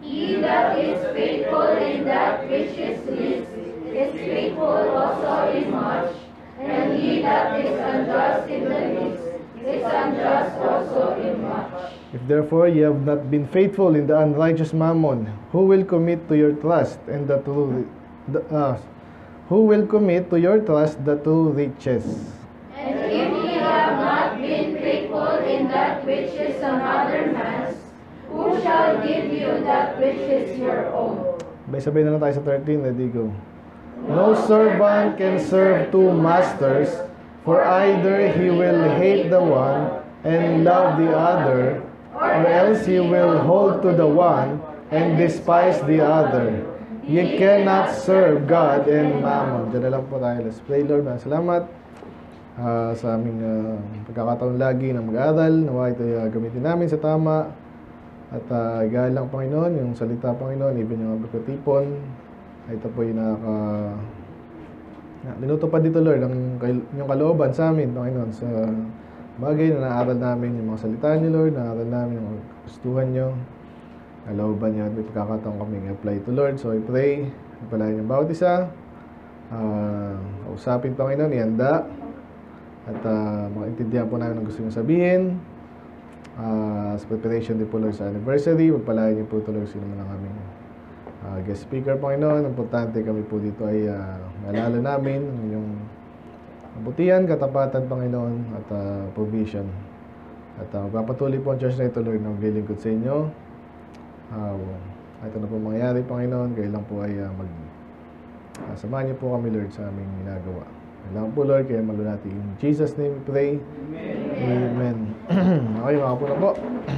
He that is faithful in that which is least is faithful also in much, and he that is unjust in the least is unjust also in much. If therefore ye have not been faithful in the unrighteous mammon, who will commit to your trust and the true who will commit to your trust the true riches? And if ye have not been faithful in that which is another man's, who shall give you that which is your own? Sabay na lang tayo sa 13, ready, go. No servant can serve two masters, for either he will hate the one and love the other, or else he will hold to the one and despise the other. Ye cannot serve God and mammon. Diyan na lang po tayo. Let's pray, Lord. Salamat sa aming pagkakataon lagi na mag-aaral. Nawa ito gamitin namin sa tama. At igahan lang, Panginoon, yung salita, Panginoon, even yung pagkatipon. Ito po yung linutupad dito, Lord, yung kalooban sa amin, Panginoon, sa bagay na naaral namin, yung mga salita niyo, Lord, naaral namin yung gustuhan niyo, kalooban niyo, at may pagkakataon kami i-apply to, Lord. So I pray, palayan yung bawat isa, kausapin, Panginoon, ihanda, at maintindihan po namin ang gusto niyo sabihin. Sa preparation din po, Lord, sa anniversary, magpalayan niyo po ito, Lord, sino man ang aming guest speaker, Panginoon. Importante kami po dito ay maalala namin yung kabutihan, katapatan, Panginoon, at provision. At magpapatuloy po ang church na ito, Lord, na maglilingkod sa inyo. Ito na po mangyayari, Panginoon. Kayo lang po ay samahan niyo po kami, Lord, sa aming ginagawa. Kailangan po, Lord, kaya malulati. In Jesus' name we pray. Amen. Okay, mga po na po.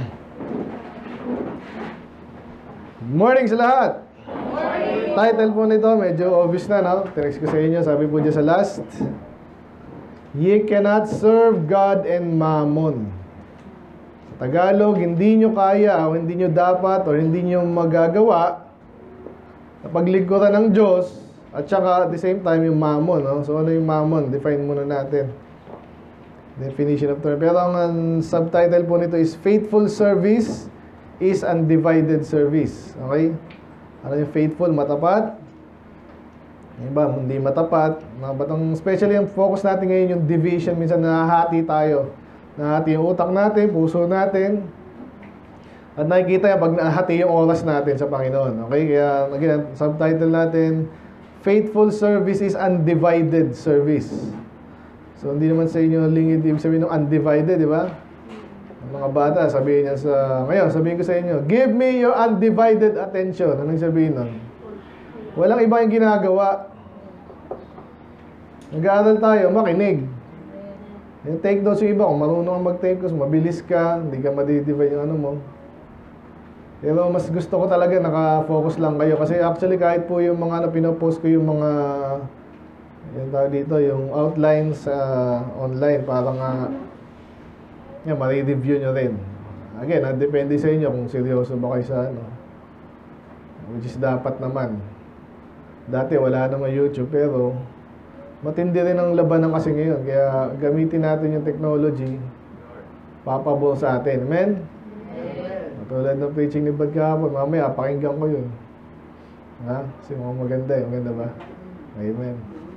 Good morning sa lahat. Morning. Title po nito, medyo obvious na, no? Tinext ko sa inyo, sabi po dyan sa last, ye cannot serve God and mammon. Sa Tagalog, hindi nyo kaya o hindi nyo dapat o hindi nyo magagawa na paglingkuran ng Diyos at saka at the same time yung mammon, no? So ano yung mammon? Define muna natin. Definition of term. Pero ang subtitle po nito is Faithful Service is Undivided Service. Okay? Ano yung faithful? Matapat? Iba, hindi matapat. Especially ang focus natin ngayon yung division. Minsan nahahati tayo. Nahahati yung utak natin, puso natin. At nakikita yan pag nahati yung oras natin sa Panginoon. Okay? Kaya, again, subtitle natin, Faithful Service is Undivided Service. So, hindi naman sa inyo lingid ibig sabihin ng undivided, di ba? Mga bata, sabihin niya ngayon, sabihin ko sa inyo, give me your undivided attention. Anong sabihin nun? Walang iba yung ginagawa. Nag-aaral tayo, makinig. Yung take notes yung iba, kung marunong kang mag-take notes, mabilis ka, hindi ka madidivide yung ano mo. Pero mas gusto ko talaga naka-focus lang kayo. Kasi actually kahit po yung mga pinopost ko yung mga yung tawag dito, yung outlines sa online para nga ma-review nyo rin. Again, depende sa inyo kung seryoso ba kayo sa ano. Which is dapat naman. Dati wala namang YouTube pero matindi rin ang labanan kasi ngayon. Kaya gamitin natin yung technology papabol sa atin. Amen? Tulad ng preaching ni Bad kahapon, mamaya pakinggan ko yun. Ha? Kasi mga maganda eh. Maganda ba? Amen.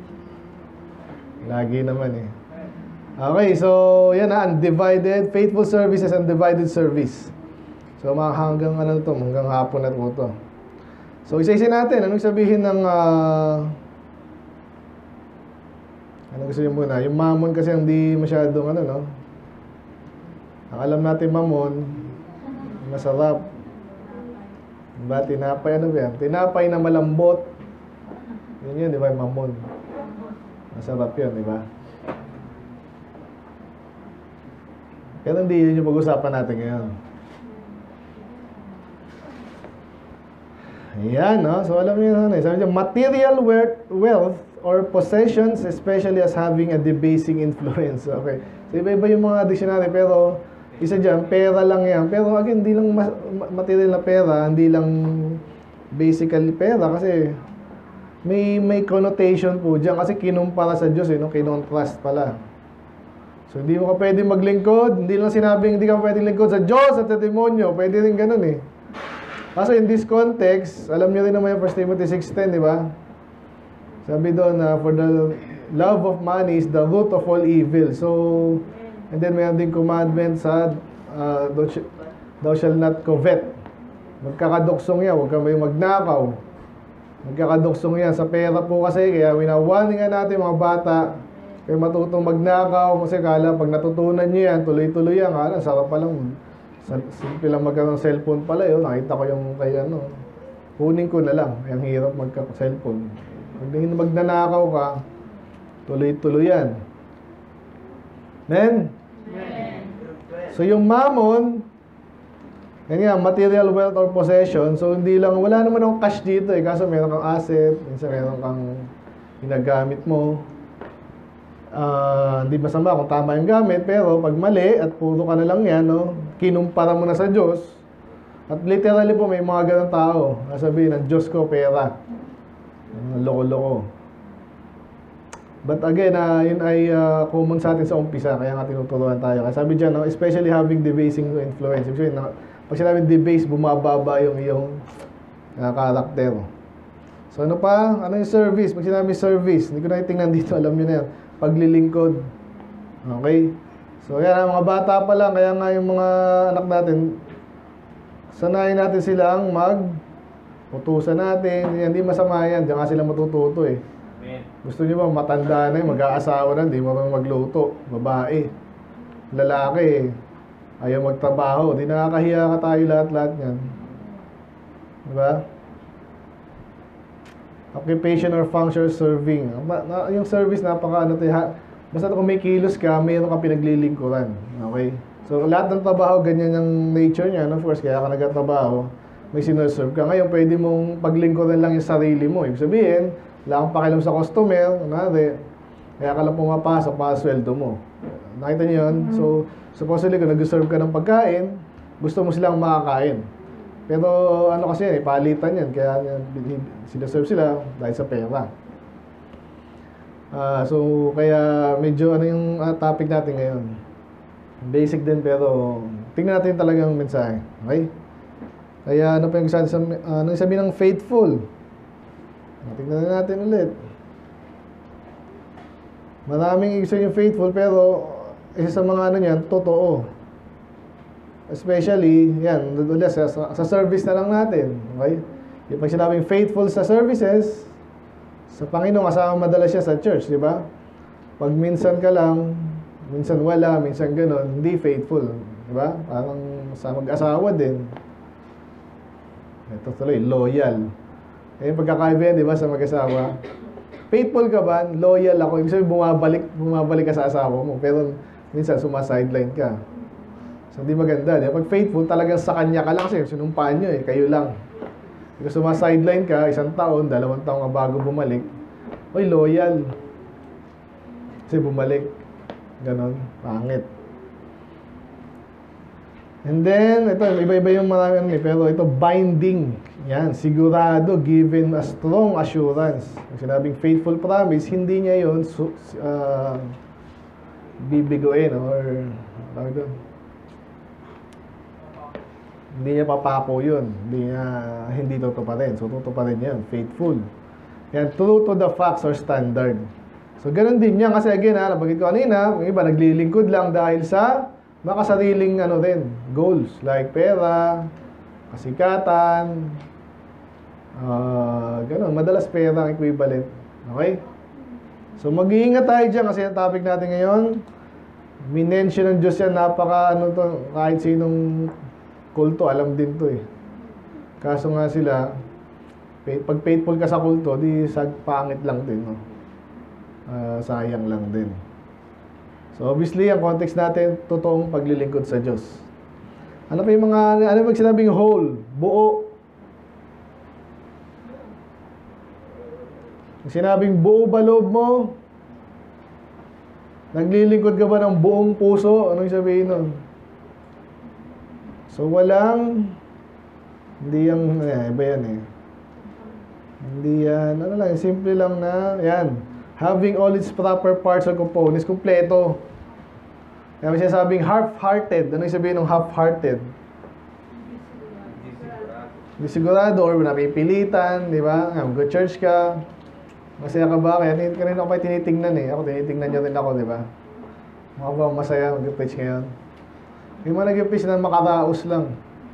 Lagi naman eh. Okay, so yan na, undivided. Faithful service is undivided service. So hanggang ano to, hanggang hapon na po to. So isa-isa natin, anong sabihin ng anong gusto nyo muna? Yung mammon kasi hindi masyadong ano, no? Ang alam natin mammon, masarap. Diba? Tinapay, ano ba yan? Tinapay na malambot. Yun, di ba? Mammon. Masarap yun, di ba? Pero hindi yun yung pag-usapan natin ngayon. Ayan, no? So, alam niyo ano, sabi niyo, material wealth or possessions, especially as having a debasing influence. Okay. So, iba-iba yung mga dictionary, pero isa dyan, pera lang yan. Pero again, hindi lang material na pera, hindi lang basically pera kasi may connotation po dyan kasi kinumpara sa Diyos, no? Kinontrast pala. So, hindi mo ka pwede maglingkod. Hindi lang sinabing hindi ka pwede lingkod sa Diyos at sa demonyo. Pwede rin ganun eh. Kaso in this context, alam niyo rin naman yung 1 Timothy 6:10, di ba? Sabi doon na for the love of money is the root of all evil. So, and then mayroon din commandment sa thou shall not covet. Magkakaduksong yan, huwag kang may magnakaw. Magkakaduksong yan sa pera po kasi, kaya winawarning nga natin mga bata, kayo matutong magnakaw kasi kala pag natutunan nyo yan, tuloy-tuloy yan, kala sarap pa lang, simple lang magkaroon ng cellphone pala yun, nakita ko yung kaya ano, kunin ko na lang, yung hirap magka-cellphone. Pag magnanakaw ka, tuloy-tuloy yan. Amen? So yung mammon, yan nga, material wealth or possession. So, hindi lang, wala naman akong cash dito eh. Kaso meron kang asset, minsan meron kang ginagamit mo. Hindi masama kung tama yung gamit, pero pag mali at puro ka na lang yan, no, kinumpara mo na sa Diyos. At literally po, may mga ganang tao. Sabihin, ang Diyos ko, pera. Loko-loko. But again, yun ay common sa atin sa umpisa, kaya nga tinuturuan tayo. Kaya sabi dyan, no, especially having debasing influence. Ibig sabihin, pag sinabing debase, bumababa yung iyong karakter. So ano pa? Ano yung service? Pag sinabing service, hindi ko na itingnan dito, alam nyo na yan. Paglilingkod. Okay? So yan, mga bata pa lang, kaya nga yung mga anak natin, sanayin natin silang utusan natin. Hindi masama yan, diyan nga sila matututo eh. Gusto nyo ba matanda na mag-aasawa na, hindi mo magluto, babae, lalaki, ayaw magtrabaho, di nakakahiya ka tayo lahat-lahat yan. Diba? Occupation or function serving. Yung service, napaka-ano tayo. Basta kung may kilos ka, mayroon ka pinaglilingkuran. Okay? So, lahat ng trabaho, ganyan yung nature niya. Of course, kaya ka nagtatrabaho, may sinuserve ka. Ngayon, pwede mong paglingkuran lang yung sarili mo. Ibig sabihin, wala kang pakialam sa customer, kaya ka lang pumapasok, pasweldo mo. Nakita niyo yun? So, supposedly, kung nag-serve ka ng pagkain, gusto mo silang makakain. Pero, ano kasi yan, palitan yan. Kaya sinaserve sila dahil sa pera. So, kaya medyo ano yung topic natin ngayon. Basic din, pero tingnan natin talagang mensahe. Okay? Kaya, ano pa yung sabi ng faithful? Tingnan natin ulit. Maraming ibig sabihin yung faithful, pero isa sa mga ano niyan, totoo. Especially, yan, sa service na lang natin. Okay? Yung pag sinabing faithful sa services, sa Panginoon, kasama madalas siya sa church, di ba? Pag minsan ka lang, minsan wala, minsan gano'n, hindi faithful. Di ba? Parang sa mag-asawa din. Ito tuloy, loyal. Eh, pagkakaiba yan, di ba, sa mag-asawa? Faithful ka ba? Loyal ako. Ibig sabihin, bumabalik ka sa asawa mo. Pero minsan, sumasideline ka. So, hindi maganda. Di ba? Pag faithful, talagang sa kanya ka lang. Kasi sinumpaan nyo eh, kayo lang. Kung sumasideline ka, 1 taon, 2 taon ka bago bumalik, oy, loyal. Kasi bumalik. Ganon. Pangit. And then, ito, iba-iba yung marami pero ito, binding. Yan, sigurado, given a strong assurance. Yung sinabing faithful promise, hindi niya yun bibiguin or hindi niya papako yun. Hindi tutuparin. So, tutuparin yan. Faithful. Yan, true to the facts or standard. So, ganun din yan. Kasi again, nabagit ko kanina, yung iba naglilingkod lang dahil sa makasariling goals. Like pera, kasikatan, ganun. Madalas pera ang equivalent. Okay? So, mag-iingat tayo dyan kasi ang topic natin ngayon, minention ng Diyos yan, kahit sinong kulto, alam din to eh. Kaso nga sila, pag faithful ka sa kulto, di pangit lang din. No? Sayang lang din. So obviously, ang context natin, totoong paglilingkod sa Diyos. Ano pa yung ano pag sinabing whole, buo? Pag sinabing buo ba loob mo? Naglilingkod ka ba ng buong puso? Anong sabihin nun? So, hindi yung, iba yan eh. Hindi yan, simple lang na, yan. Having all its proper parts or components, kumpleto. Kaya may sinasabing half-hearted. Ano yung sabihin ng half-hearted? Hindi sigurado or napipilitan, di ba? Mag-church ka. Masaya ka ba? Kaya kanina ako pa tinitingnan eh. Ako, tinitingnan nyo rin ako, di ba? Mukha ba masaya mag-preach ngayon? Hindi mo nag-preach na makaraos lang.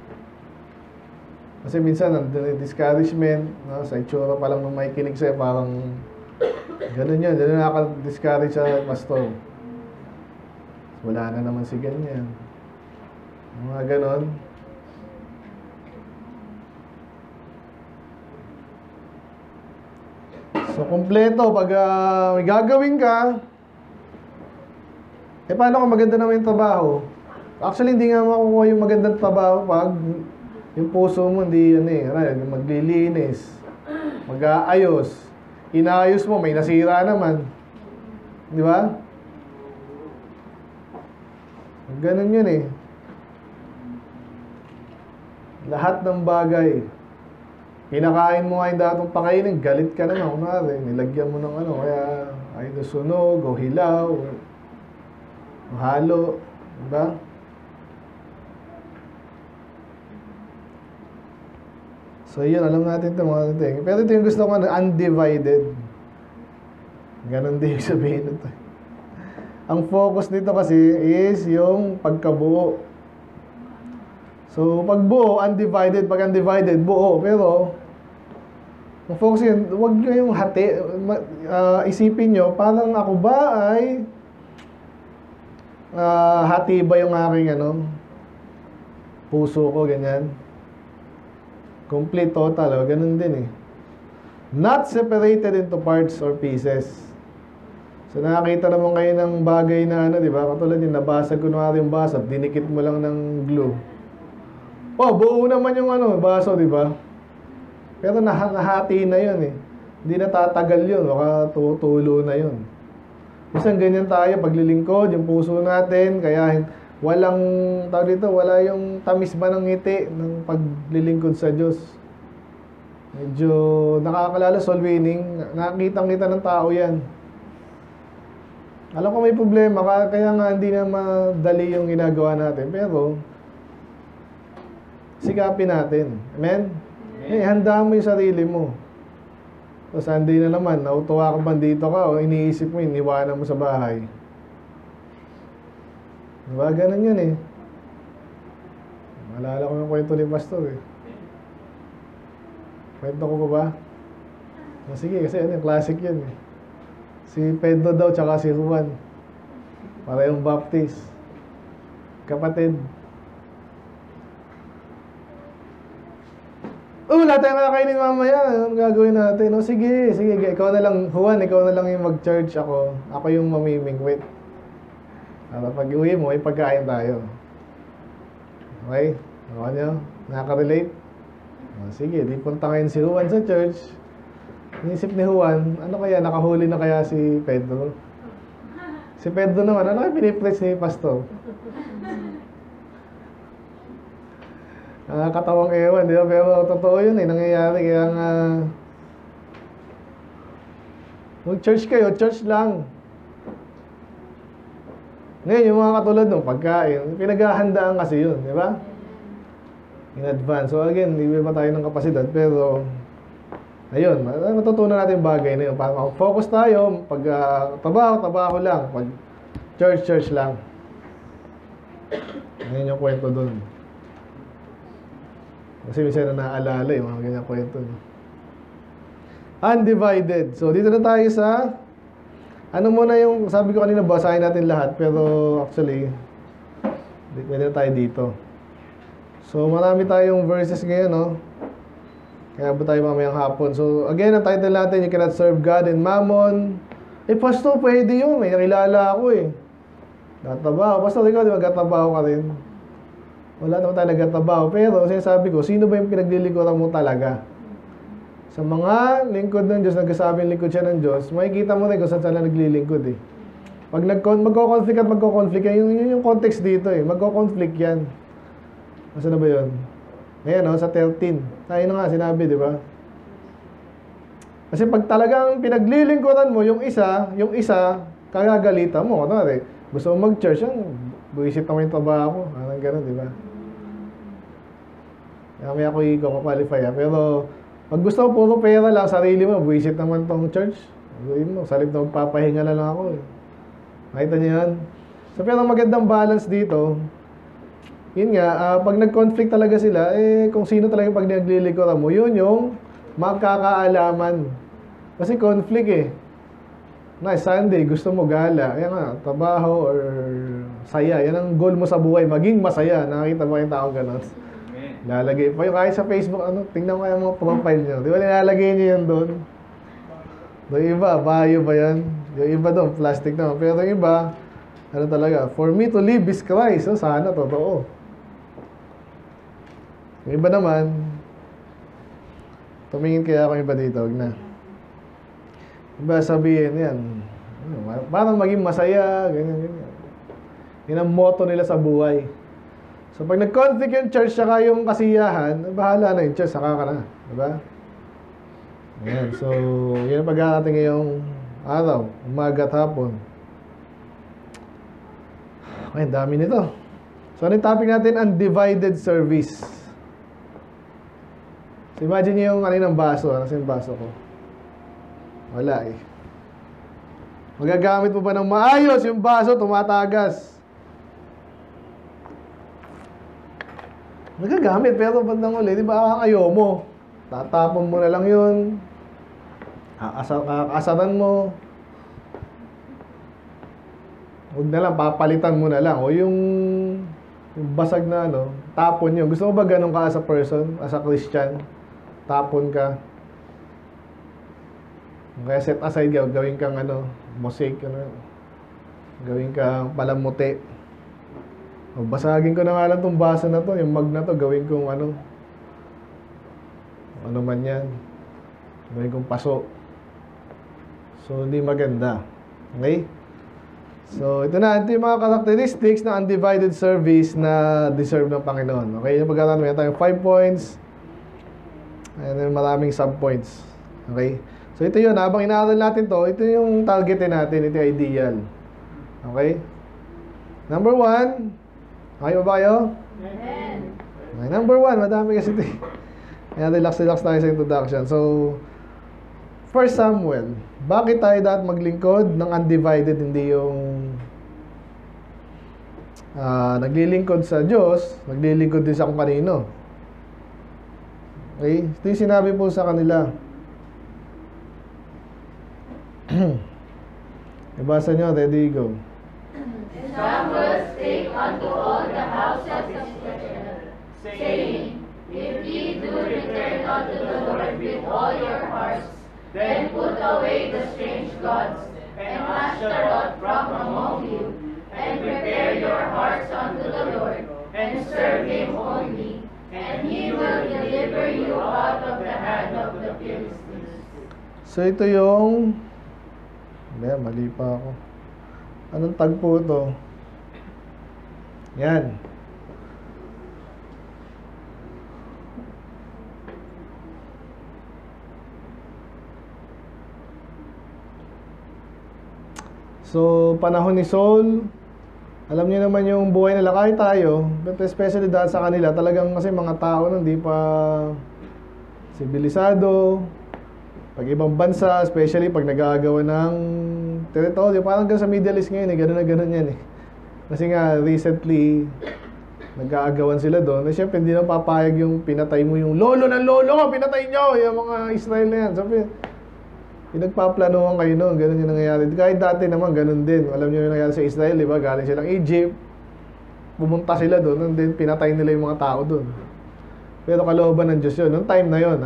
Kasi minsan, discouragement, no? Sa itsura pa lang nung may kinig sa'yo, parang ganun yun. Ganun nakaka-discourage sa pastor. Wala na naman si ganyan. Mga ganon. So, kompleto. Pag may gagawin ka, paano kung maganda naman yung trabaho? Actually, hindi nga makukuha yung magandang trabaho pag yung puso mo hindi maglilinis, mag-aayos, inaayos mo, may nasira naman. Di ba? Ganun yun eh. Lahat ng bagay. Pinakain mo nga yung datong pakainin, galit ka naman. Kunwari, nilagyan mo ng kaya ay sunog, o hilaw, o halo. Diba? So, yun, alam natin ito mga thing. Pero ito yung gusto ko undivided. Ganon din yung sabihin ito. Ang focus nito kasi is yung pagkabuo. So, pag buo, undivided. Pag undivided, buo. Pero, ang focus yun, huwag nyo yung hati. Isipin nyo, parang ako ba ay hati ba yung aking puso ko, ganyan. Complete, total, ganun din eh. Not separated into parts or pieces. So, nakakita naman kayo ng bagay na di ba? Katulad yung nabasag kunwari yung baso, dinikit mo lang ng glue. Oh, buo naman yung baso, di ba? Pero nahati na yun eh. Hindi na tatagal yun, baka tutulo na yun. Minsan ganyan tayo, paglilingkod, yung puso natin, kaya walang, wala yung tamis ba ng ngiti ng paglilingkod sa Diyos. Medyo nakakalala, soul winning, nakikita-kita ng tao yan. Alam ko may problema, kaya nga hindi na madali yung ginagawa natin, pero sikapin natin. Amen? Handa mo yung sarili mo. So, Sunday na naman, nautuwa ka pa dito ka, o iniisip mo, iniwanan mo sa bahay. Diba? Ganun yun eh. Malala ko yung kwento ni Pastor eh. Kwento ko ba? Sige, kasi classic yun eh. Si Pedro daw, tsaka si Juan. Parehong baptist. Kapatid. Wala tayong kakainin mamaya. Anong gagawin natin? Sige. Ikaw na lang, Juan, ikaw na lang yung mag-church ako. Ako yung mamimingwit. Para pag uwi mo, may pagkain tayo. Okay? Ano nyo? Nakaka-relate? Sige, di punta ngayon si Juan sa church. Inisip ni Juan, nakahuli na kaya si Pedro? Si Pedro naman, ano kaya pinipreach ni Pastor? Katawang ewan, di ba? Pero totoo yun eh, nangyayari. Kaya nga, mag-church kayo, church lang. Ngayon, yung mga katulad ng pagkain, pinaghahandaan kasi yun, di ba? In advance. So again, hindi ba tayo ng kapasidad, pero ayun, matutunan natin yung bagay na yun. Para focus tayo, pag trabaho lang. Pag church lang. Ngayon yung kwento dun. Kasi minsan na naaalala yung mga ganyan kwento. Undivided. So, dito na tayo sa muna yung, sabi ko kanina, basahin natin lahat. Pero actually, pwede na tayo dito. So, marami tayong verses ngayon, no? Kaya ba tayo mamayang hapon. So, again, ang title natin, You Cannot Serve God and Mammon. Pastor, pwede yun. May nakilala ako eh. Nagtatrabaho. Pastor, ikaw, di ba nagtatrabaho ka rin? Wala naman tayo nagtatrabaho. Pero, sinasabi ko, sino ba yung pinaglilingkuran mo talaga? Sa mga lingkod ng Diyos, nagkasabing lingkod siya ng Diyos, makikita mo rin kung saan sila naglilingkod eh. Pag magko-conflict at magko-conflict, yun yung context dito eh. Magko-conflict yan. Nasaan na ba yun? Ngayon, sa 13. Tayo na nga, sinabi, di ba? Kasi pag talagang pinaglilingkuran mo yung isa, kagagalitan mo. Kunwari, gusto mo mag-church, buwisit naman yung trabaho. Anong gano'n, di ba? Kaya ako i-qualify. Pero, pag gusto mo puro pera lang, sarili mo, buwisit naman tong church. Gawin mo, salib na magpapahinga na lang ako. Nakita niyo yan? So, pero magandang balance dito, yun nga, pag nag-conflict talaga sila, kung sino talaga pag naglilikuran mo, yun yung magkakaalaman. Kasi conflict na Sunday, gusto mo gala, yan nga, trabaho or saya, yan ang goal mo sa buhay, maging masaya. Nakakita ba yung taong ganon? Lalagay pa yung kahit sa Facebook, tingnan mo yung mga profile nyo. Di ba nilalagay nyo yan doon? Yung iba, bayo ba yan? Yung iba doon, plastic na. Pero yung iba, ano talaga, for me to live is Christ. So, sana, totoo. Yung iba naman, tumingin kaya ako iba dito, huwag na. Iba sabihin yan, parang maging masaya, ganyan, ganyan. Yan ang motto nila sa buhay. So, pag nag-conflict yung church saka yung kasiyahan, bahala na yung church, saka ka na. Diba? Ayan, so, yan ang pag-aarating ngayong araw, umaga at hapon. Okay, dami nito. So, ano yung topic natin? Undivided service. So, imagine nyo yung kaninang baso. Ano yung baso ko? Wala Magagamit mo ba ng maayos yung baso, tumatagas. Nagagamit, pero bandang uli, di ba ayaw mo? Tatapon mo na lang yun. Kakasaran mo. Huwag na lang, papalitan mo na lang. O yung basag na tapon yun. Gusto mo ba ganun ka as a person, as a Christian? Tapon ka. Kaya set aside, gawin kang mosaic, gawin kang palamuti. O, basagin ko na nga lang tong baso na to, yung mug na to, gawin kong ano man yan. Gawin kong paso. So, hindi maganda. Okay? So, ito yung mga characteristics na undivided service na deserve ng Panginoon. Okay? Yung pagkataon, may tayong 5 points. Ayan, maraming sub-points. Okay? So, ito yun. Habang inaaral natin to, ito yung targetin natin. Ito yung ideal. Okay? Number 1. Okay ba kayo? Amen. Okay, number 1. Madami kasi ito. Ayan, relax tayo sa introduction. So, 1 Samuel. Bakit tayo dapat maglingkod ng undivided, hindi yung naglilingkod sa Diyos, naglilingkod din sa kung kanino. Okay? Ito yung sinabi po sa kanila. Ibasa nyo, ready, go. Samuel spake unto all the houses of Israel, saying, If ye do return unto the Lord with all your hearts, then put away the strange gods, and Ashtaroth from among you, and prepare your hearts unto the Lord, and serve him only, and he will deliver you out of the hand of the Philistines. So ito yung mali pa ako. Anong tagpo ito? Yan. So, panahon ni Saul, alam niyo naman yung buhay nila, kahit tayo, but especially dahil sa kanila, talagang kasi mga tao nang di pa sibilisado, pag ibang bansa, especially pag nag-aagawa ng teritoryo, parang sa Middle East ngayon, gano'n na gano'n yan Kasi nga, recently, nag-aagawan sila doon. Eh, syempre, hindi na papayag yung pinatay mo yung lolo ng lolo ko, pinatay nyo, yung mga Israel na yan. Sabi, pinagpaplanuhan kayo noon, gano'n yung nangyayari. Kahit dati naman, gano'n din. Alam nyo yung nangyayari sa Israel, di ba? Galing silang Egypt, pumunta sila doon, and then pinatay nila yung mga tao doon. Pero kalooban ng Diyos yun. Noong time na yun,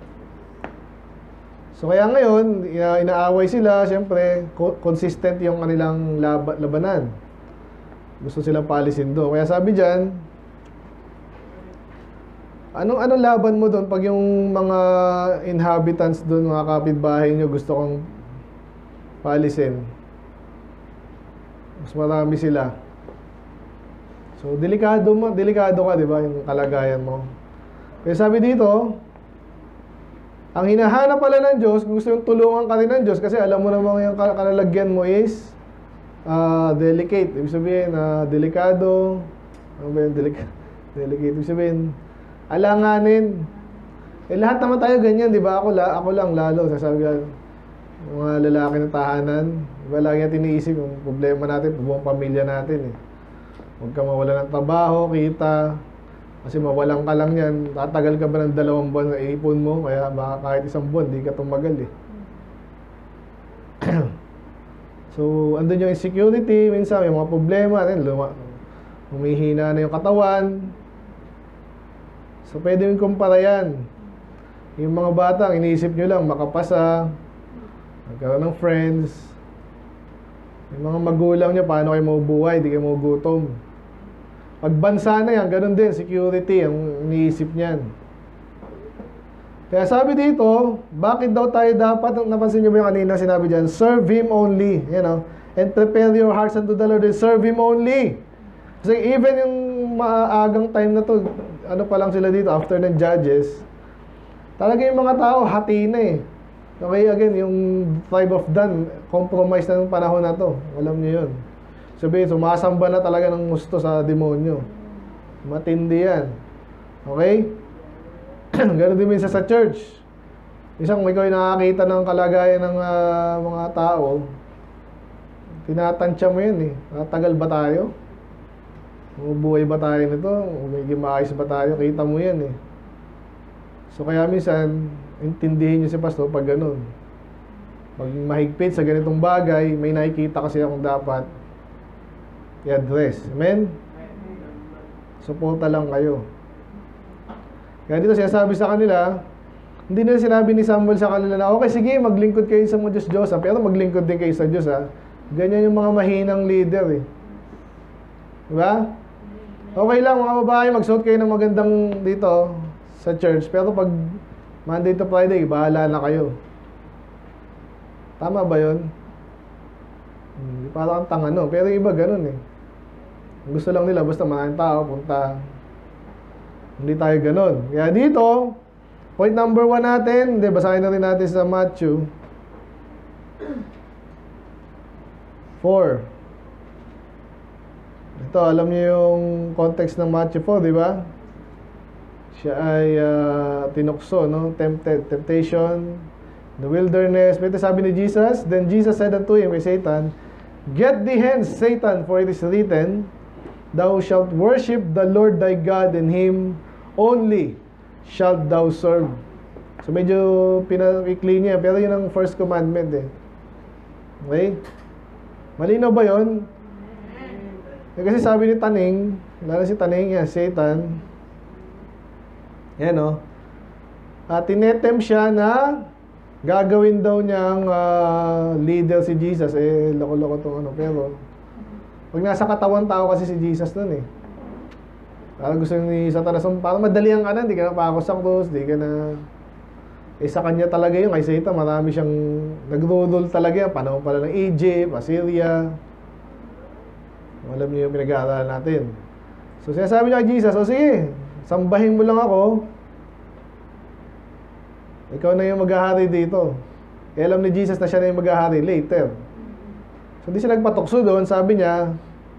So kaya ngayon, inaaway sila, siyempre, consistent yung kanilang labanan. Gusto silang paalisin doon. Kaya sabi dyan, anong laban mo doon pag yung mga inhabitants doon, mga kapitbahay nyo, gusto kong paalisin? Mas marami sila. So, delikado ka, di ba, yung kalagayan mo. Kaya sabi dito, ang hinahanap pala ng Diyos, kung gusto yung tulungan ka rin ng Diyos, kasi alam mo naman yung kalalagyan mo is delicate. Ibig sabihin, delikado. Ano ba yung delicate? Ibig sabihin, alanganin. Lahat naman tayo ganyan, di ba? Ako lang lalo, sasabi ko, mga lalaki ng tahanan, diba lagi natin iniisip yung problema natin, buong pamilya natin eh. Huwag ka mawala ng trabaho, kita, kasi mawalan ka lang yan, tatagal ka ba ng 2 buwan sa ipon mo, kaya baka kahit 1 buwan, di ka tumagal eh. So, andun yung insecurity, minsan may mga problema, humihina na yung katawan. So, pwede yung kumpara yan. Yung mga bata, iniisip nyo lang, makapasa, magkaroon ng friends. Yung mga magulang nyo, paano kayo mabubuhay, di kayo magugutom. Pag bansa na yan, ganun din, security, ang iniisip niyan. Kaya sabi dito, bakit daw tayo dapat, napansin nyo ba yung kanina sinabi dyan, serve Him only, you know, and prepare your hearts unto the Lord and serve Him only. Kasi even yung maagang time na to, ano pa lang sila dito, after ng Judges, talaga yung mga tao, hati na eh. Okay, again, yung tribe of Dan, compromise na ng panahon na to. Alam niyo yun. Sabihin, sumasamba na talaga ng gusto sa demonyo. Matindi yan. Okay? Ganun din minsan sa church. Isang kung ikaw ay nakakita ng kalagayan ng mga tao, tinatansya mo yun eh. Natagal ba tayo? Buhay ba tayo nito? Magiging maayos ba tayo? Kita mo yan eh. So kaya minsan, intindihin niyo si pastor pag ganun. Pag mahigpit sa ganitong bagay, may nakikita kasi akong dapat i-address. Amen? Suporta lang kayo. Kaya dito sinasabi sa kanila, hindi na sinabi ni Samuel sa kanila na, okay, sige, maglingkod kayo sa mga Diyos, pero maglingkod din kayo sa Diyos, ha? Ganyan yung mga mahinang leader, eh. Diba? Okay lang, mga babae, magsuot kayo ng magandang dito sa church, pero pag Monday to Friday, bahala na kayo. Tama ba yun? Parang tanga, no? Pero iba ganun, eh. Gusto lang nila, basta maraming tao, punta. Hindi tayo ganun. Kaya dito, point number 1 natin, basahin na rin natin sa Matthew 4. Ito, alam niyo yung context ng Matthew 4, di ba? Siya ay tinukso, no? Temptation, the wilderness. Ito sabi ni Jesus, then Jesus said unto him, Satan, get thee hence, Satan, for it is written, thou shalt worship the Lord thy God, and Him only shalt thou serve. So medyo pinakikli niya, pero yun ang first commandment eh. Okay? Malinaw ba yun? Kasi sabi ni Taning, lalo si Taning, yan, Satan, yan o, tinetempt siya na gagawin daw niyang leader si Jesus. Loko-loko itong ano, pero pag nasa katawan tao kasi si Jesus nun eh. Parang gusto ni Satanas, parang madali ang kanan, di ka na pa ako sa krus, di ka na... sa kanya talaga yun, kay Satan, marami siyang nag-rule talaga yan, panahon pala ng Egypt, Assyria. Alam niyo yung pinag-aaralan natin. So sinasabi niya kay Jesus, sige, sambahin mo lang ako. Ikaw na yung maghahari dito. Alam ni Jesus na siya na yung maghahari later. So di siya nagpatukso doon, sabi niya,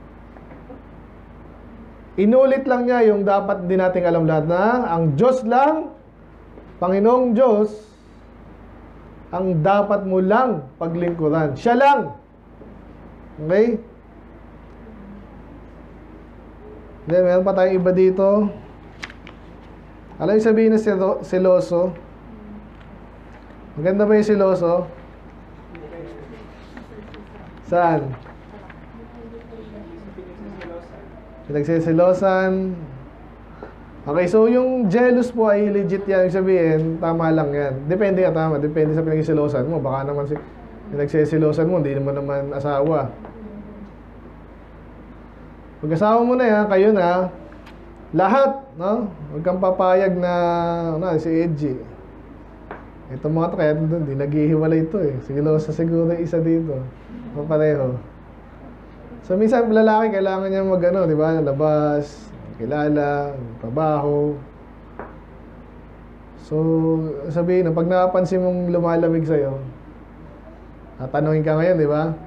inulit lang niya yung dapat din nating alam lahat na ang Diyos lang, Panginoong Diyos, ang dapat mo lang paglingkuran. Siya lang. Okay? Then, meron pa tayong iba dito. Alam yung sabihin na seloso? Maganda ba yung seloso? Saan? Pinagsisilosan. Okay, so yung jealous po ay legit yan. Yung sabihin, tama lang yan. Depende ka, tama. Depende sa pinagsisilosan mo. Baka naman pinagsisilosan mo, hindi mo naman asawa. Pag-asawa mo na yan, kayo na, lahat, no? Huwag kang papayag na si Edgy. Ito mga to, kaya doon, di naghihiwalay ito eh. Silosa siguro isa dito. Papareho. So minsan lalaki kailangan niya mag-ano, di ba? Labas, kilala, trabaho. So sabihin, pag napansin mong lumalamig sa'yo, tatanungin ka ngayon, di ba?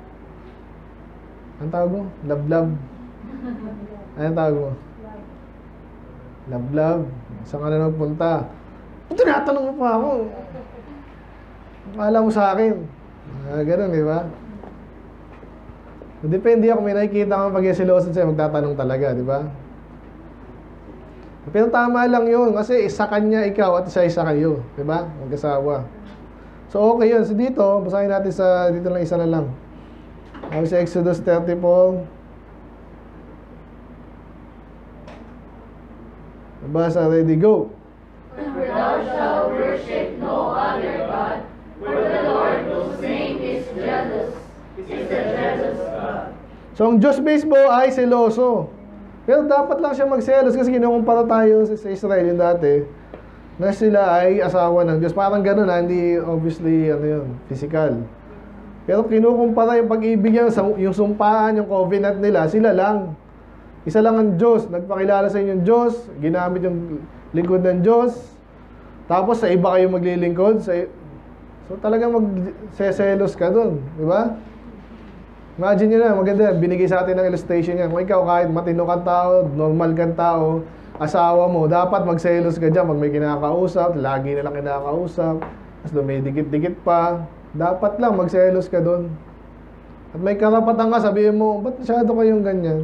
Anong tawag mo? Love-love. Anong tawag mo? Love. Saan ka na nagpunta? Tinatanong mo pa ako. Akala mo sa akin. Ganun, di ba? Depende ako, may nakikita kang pag siloso sa'yo, magtatanong talaga, di ba? Pero tama lang yun, kasi isa kanya ikaw at isa kayo, di ba? Mag-asawa. So okay yun. So dito, basahin natin dito lang isa na lang. Sa Exodus 30 po. Basa, ready, go. For thou shalt worship no other God, for the Lord whose name is jealous, is a jealous God. So ang Diyos mismo ay seloso. Pero dapat lang siya magselos kasi kinukumpara tayo sa Israel yung dati na sila ay asawa ng Diyos. Parang ganun hindi obviously physical. Pero kinukumpara yung pag-ibig niya, yung sumpaan, yung covenant nila, sila lang. Isa lang ang Diyos, nagpakilala sa inyong Diyos, ginamit yung lingkod ng Diyos, tapos sa iba kayo maglilingkod. So talagang magseselos ka dun, di ba? Imagine nyo na, maganda, binigay sa atin ng illustration yan. Kung ikaw kahit matino kang tao, normal kang tao, asawa mo, dapat magselos ka dyan pag may kinakausap, lagi na lang kinakausap, tapos dumidikit-dikit pa. Dapat lang magselos ka dun. At may karapatan ka, sabihin mo, ba't masyado kayong ganyan?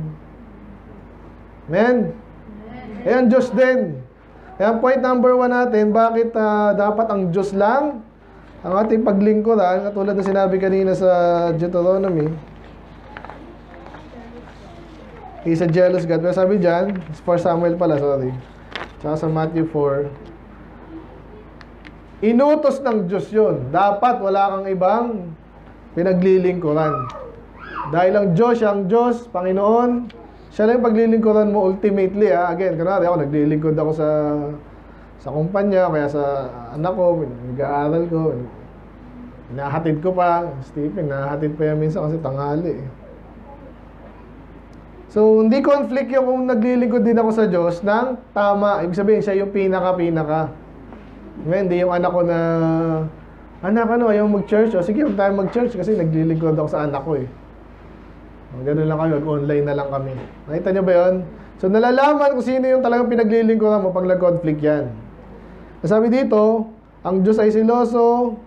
Amen? Ayan, Diyos din. Ayan, point number 1 natin, bakit dapat ang Diyos lang ang ating paglingkuran, katulad na sinabi kanina sa Deuteronomy. He's a jealous God. Pero sabi dyan, 4 Samuel pala, sorry. Tsaka sa Matthew 4. Inutos ng Diyos yun. Dapat wala kang ibang pinaglilingkuran. Dahil ang Diyos, siyang Diyos, Panginoon, siya lang yung paglilingkuran mo ultimately. Again, kunwari ako, naglilingkod ako sa kumpanya, kaya sa anak ko, nag-aaral ko, nahatid ko pa. Stephen, nahatid pa yan minsan kasi tanghali. So, hindi conflict yung kung naglilingkod din ako sa Diyos ng tama. Ibig sabihin, siya yung pinaka. Hindi yung anak ko na, anak, ayaw mag-church. O, sige, huwag tayo mag-church kasi naglilingkod ako sa anak ko eh. Ganun lang kami, mag-online na lang kami. Nakita nyo ba yun? So, nalalaman kung sino yung talagang pinaglilingkuran mo pag nag-conflict yan. Sabi dito, ang Diyos ay seloso.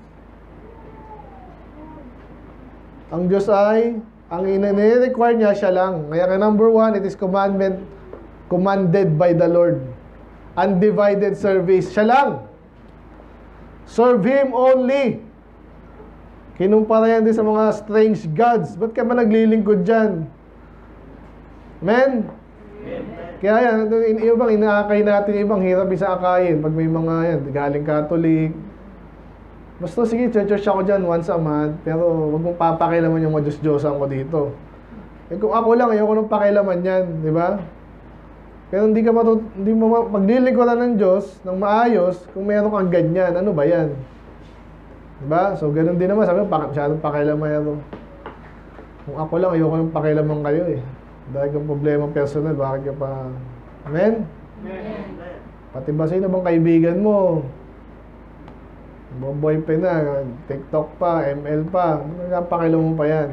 Ang Diyos ay, ang ine-require niya, siya lang. Kaya number 1, it is commanded by the Lord. Undivided service. Siya lang. Serve Him only. Kinumpara yan din sa mga strange gods. Ba't ka ba naglilingkod dyan? Amen? Kaya yan, ibang inaakay natin, ibang hirap isa akayin. Pag may mga yan, galing Catholic. Basta sige, church ako dyan once a month. Pero wag mong papakilaman yung mga Diyos-Diyosan ko dito. Kung ako lang, ayoko nang pakilaman yan. Di ba? Pero hindi mo maglilingkuran ng Diyos ng maayos kung meron kang ganyan. Ano ba yan? Diba? So, ganun din naman. Sabi mo, masyadong pakialaman yan. Kung ako lang, ayoko nang pakialaman kayo eh. Dahil kang problema personal, bakit ka pa... Amen? Amen. Pati ba sino bang kaibigan mo? Boyfriend na, TikTok pa, ML pa. Pakialaman mo pa yan.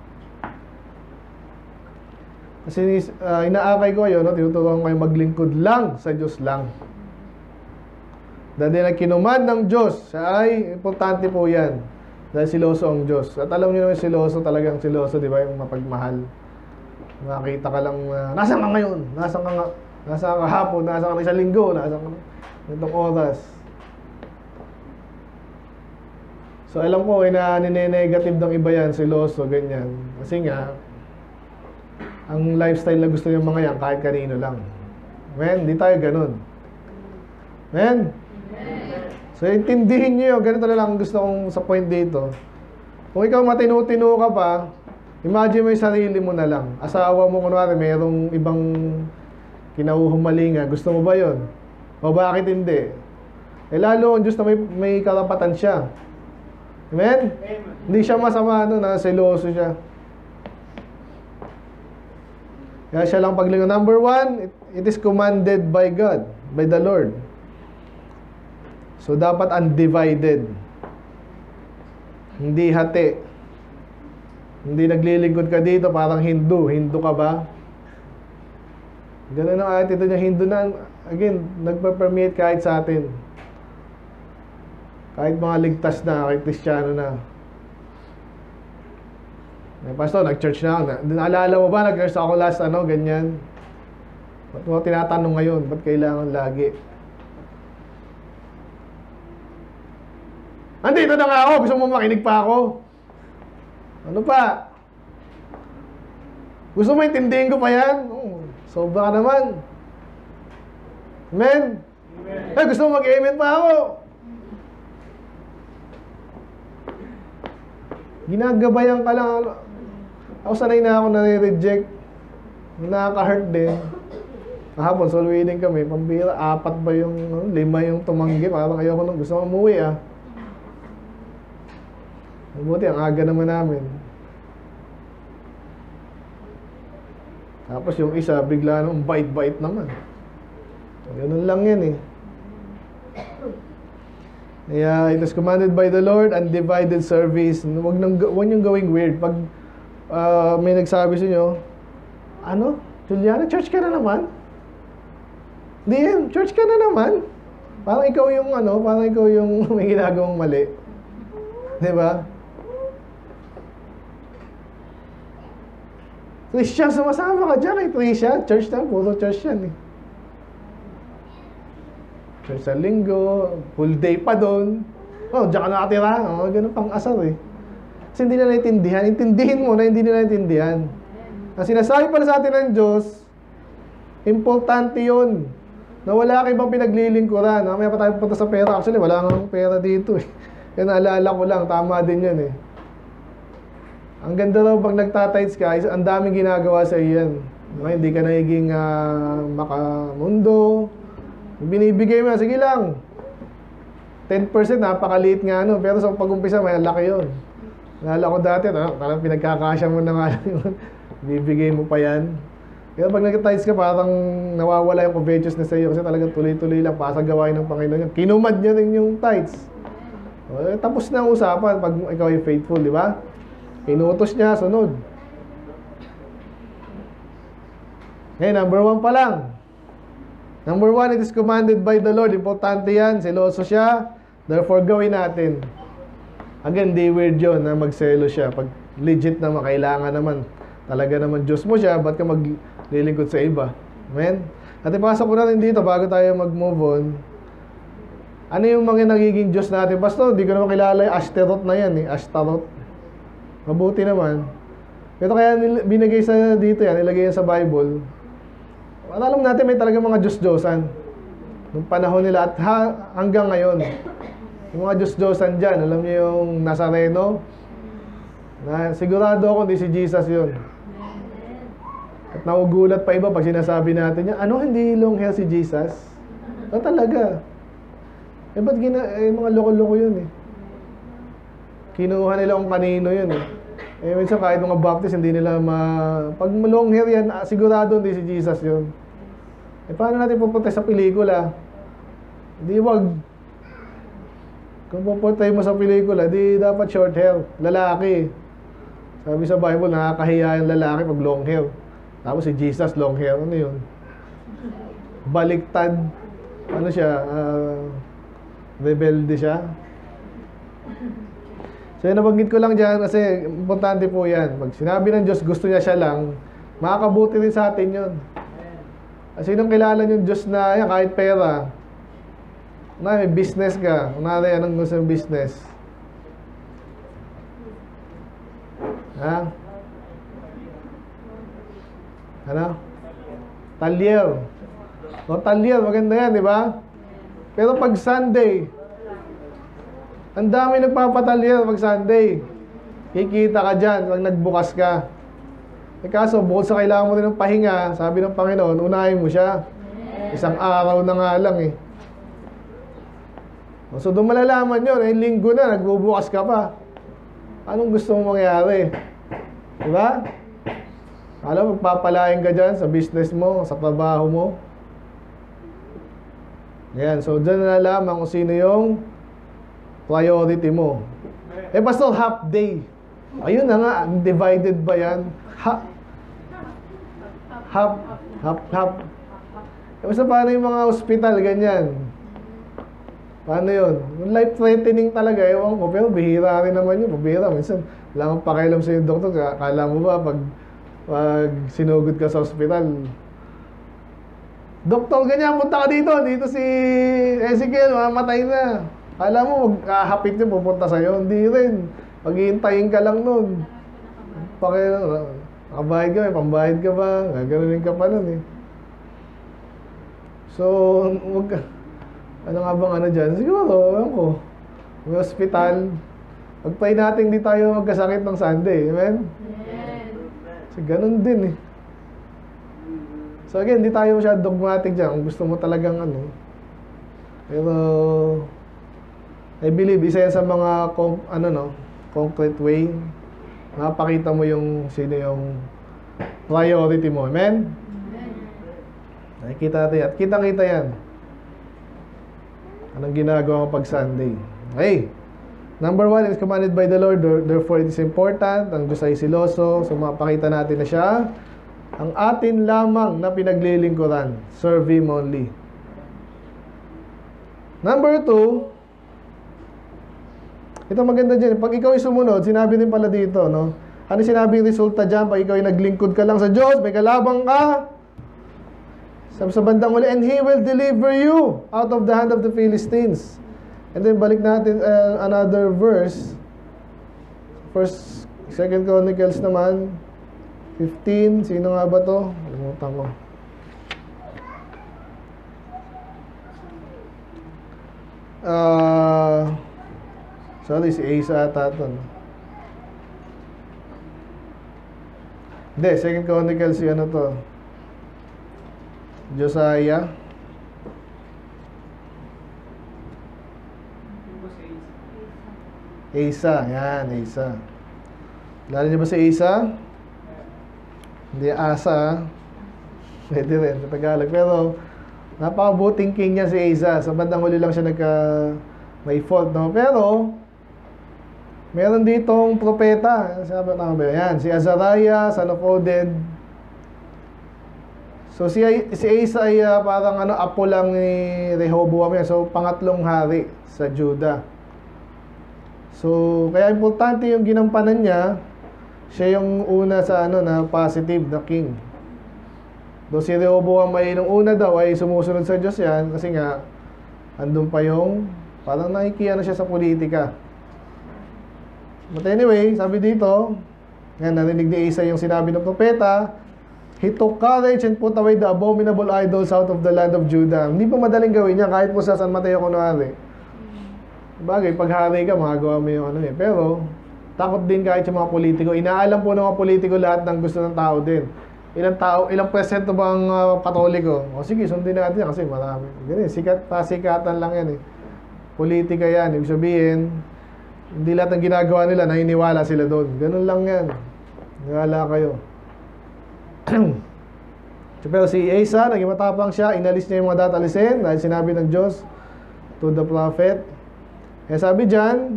Kasi inaakay ko kayo, tinuturuan kayo maglingkod lang sa Diyos lang. Dahil na kinuman ng Diyos, siya ay importante po yan. Dahil siloso ang Diyos. At alam niyo naman siloso, talagang siloso, di ba? Yung mapagmahal. Makita ka lang, nasaan ka ngayon? Nasaan ka nga? Nasaan ka hapon? Nasaan ka isang linggo? Nasaan ka itong oras? So alam ko, nine-negative ng iba yan, siloso, ganyan. Kasi nga, ang lifestyle na gusto yung mga yan, kahit kanino lang. Amen? Di tayo ganun. Amen? So, intindihin nyo yun. Ganito na lang gusto kong sa point dito. Kung ikaw matinu-tinu ka pa, imagine mo yung sarili mo na lang. Asawa mo, kunwari, mayroong ibang kinauhumalinga. Gusto mo ba yun? O bakit hindi? Lalo ang Diyos na may karapatan siya. Amen? Hindi siya masama, na seloso siya. Kaya siya lang paglingkod. Number 1, it is commanded by God, by the Lord. So, dapat undivided. Hindi hati. Hindi naglilingkod ka dito, parang Hindu. Hindu ka ba? Ganun ang attitude niya. Hindu na. again, nagpa-permeate kahit sa atin. Kahit mga ligtas na, kahit Kristiyano na. Eh, Pastor, nag-church na ako. Naalala mo ba, nag-church ako last, ganyan. Ba't mo tinatanong ngayon? Ba't kailangan lagi? Andito na nga ako, gusto mo makinig pa ako? Ano pa? Gusto mo intindihin ko pa yan? Sobra ka naman. Amen? Eh, gusto mo mag-amen pa ako? Ginagabayan ka lang. Ako sanay na ako na-reject. Nakaka-hurt din. Kahapon, soul winning kami. Pambira, 4 ba yung, 5 yung tumanggi. Parang ayoko nung gusto kong umuwi Mabuti, ang aga naman namin. Tapos yung isa, bigla nung bait-bait naman. Ganun lang yan Kaya, it is commanded by the Lord, undivided service. Huwag niyong gawing weird. Pag may nagsabi sa inyo, Juliana, church ka na naman? Hindi church ka na naman? Parang ikaw yung may ginagawang mali. Diba? Christian, sumasama ka dyan kay Trisha. Church na, puro church yan Church sa linggo, full day pa doon. Diyan ka nakatira. Ganun pang asar Kasi hindi na naintindihan. Intindihin mo na hindi nila naintindihan. Ang sinasabi pala sa atin ng Diyos, importante yun. Na wala ka ibang pinaglilingkuran. Mamaya pa tayo punta sa pera. Actually, wala kang pera dito Yan, naalala ko lang. Tama din yun Ang ganda raw pag nagtatides ka, ang daming ginagawa sa iyo yan. Hindi ka nagiging makamundo. Binibigay mo, sige lang. 10% napakaliit nga pero sa pag-umpisa may laki yun. Naalala ko dati, parang pinagkakasya mo na nga yun. Bibigay mo pa yan. Kaya pag nag-tides ka, parang nawawala yung covetousness sa iyo kasi talagang tuloy-tuloy lang para sa gawain ng Panginoon. Kinumad niya rin yung tides. Tapos na ang usapan pag ikaw ay faithful, di ba? Inutos niya, sunod. Okay, number 1 pa lang. Number 1, it is commanded by the Lord. Importante yan, seloso siya. Therefore, gawin natin. Again, di weird yun na magselo siya. Pag legit naman, kailangan naman. Talaga naman Diyos mo siya, ba't ka maglilingkod sa iba? Amen? At ipasok ko na rin dito bago tayo mag-move on. Ano yung mga nagiging Diyos natin? Pastor, di ko naman kilala yung Ashtaroth na yan Ashtaroth. Mabuti naman. Pero kaya binigay sa dito yan, nilagay yan sa Bible. Alam natin may talaga mga Diyos-Diyosan. Nung panahon nila at hanggang ngayon. Yung mga Diyos-Diyosan dyan, alam niyo yung Nazareno? Na, sigurado ako hindi si Jesus yun. At naugulat pa iba pag sinasabi natin yan, hindi long hair si Jesus? Talaga. Ba't mga loko-loko yun Kinuha nila kung kanino yun minsan kahit mga baptist, hindi nila pag long hair yan, sigurado hindi si Jesus yun. Paano natin pupunta sa pelikula? Di wag. Kung pupunta mo sa pelikula, di dapat short hair. Lalaki. Sabi sa Bible, nakakahiya yung lalaki pag long hair. Tapos si Jesus, long hair. Ano yun? Baliktad. Ano siya? Rebelde siya. So, nabanggit ko lang dyan kasi importante po yan. Pag sinabi ng Diyos, gusto niya siya lang, makakabuti rin sa atin yun. Kasi nung kilala yung Diyos na, kahit pera, may business ka, kunwari, anong gusto yung business? Talyer. Talyer, maganda yan, di ba? Pero pag Sunday, ang dami nagpapatalyer pag Sunday. Kikita ka dyan pag nagbukas ka. Kaso, bukod sa kailangan mo rin ng pahinga, sabi ng Panginoon, unahin mo siya. Isang araw na nga lang So, doon malalaman yun. Linggo na, nagbubukas ka pa. Anong gusto mong mangyari? Diba? Alam, magpapalain ka dyan sa business mo, sa trabaho mo. Yan. So, dyan nalalaman kung sino yung priority mo. Pastor, half day. Ayun na nga, divided ba yan? Half. Basta paano yung mga ospital, ganyan? Paano yun? Life-threatening talaga, ewan ko. Pero bihira rin naman yun. Bihira. Minsan, wala kang pakialam sa yung doktor. Akala mo ba, pag sinugod ka sa ospital, doktor, ganyan, punta ka dito. Dito si Ezekiel, mamatay na. Akala mo, magkahapit niya, pupunta sa'yo. Hindi rin. Paghihintayin ka lang nun. Nakabayad ka, may pambayad ka ba? Gaganunin ka pa nun eh. So, ano nga bang ano dyan? Siguro, ewan ko. May hospital. Pagpay natin di tayo magkasakit ng Sunday. Amen? Kasi ganun din eh. So again, di tayo masyadong dogmatic dyan. Kung gusto mo talagang ano. Pero, I believe, isa yan sa mga concrete way. Nakapakita mo yung sino yung priority mo. Amen? Nakikita natin yan. At kitang-kita yan. Anong ginagawa mo pag Sunday? Okay. Number 1 is commanded by the Lord. Therefore, it is important. Ang Diyos ay siloso. So, mapakita natin na siya. Ang atin lamang na pinaglilingkuran. Serve Him only. Number 2, ito maganda dyan. Pag ikaw ay sumunod, sinabi din pala dito, no? Ano sinabing resulta dyan? Pag ikaw ay naglingkod ka lang sa Diyos, may kalabang ka. Sabi sa bandang uli, and He will deliver you out of the hand of the Philistines. And then balik natin another verse. 2 Chronicles naman 15. Sino nga ba to? Limutan ko. Sorry, si Asa ata ito. Hindi, 2 Chronicles si ano to? Josiah. Asa, yan, Asa. Lalo niyo ba si Asa? Hindi, Asa. Pwede rin, sa Tagalog. Pero, napakabuting king niya si Asa. Sa bandang huli lang siya may fault, no? Pero, meron ditong propeta. Sabi na ba? Yan, si Azariah, son of Oded. So, si Asa ay parang apo lang ni Rehoboam. So, pangatlong hari sa Judah. So, kaya importante yung ginampanan niya. Siya yung una sa na positive na king. Doon si Rehoboam ay nung una daw ay sumusunod sa Diyos yan kasi nga andun pa yung parang nakikiano siya sa politika. But anyway, sabi dito, yan, narinig ni Asa yung sinabi ng propeta, he took courage and put away the abominable idols out of the land of Judah. Hindi pa madaling gawin niya kahit po sa San Mateo kunwari. Bagay, pag hari ka, magagawa mo yung Pero, takot din kahit yung mga politiko. Inaalam po ng mga politiko lahat ng gusto ng tao din. Ilang presento bang katoliko? O sige, sundin natin yan kasi marami. Ganyan, pasikatan lang yan eh. Politika yan. Ibig sabihin, hindi lahat ng ginagawa nila, naniniwala sila doon. Ganun lang yan. Niwala kayo. Pero si Asa, naging matapang siya, inalis niya yung mga datalisin dahil sinabi ng Diyos to the prophet. Kaya sabi dyan,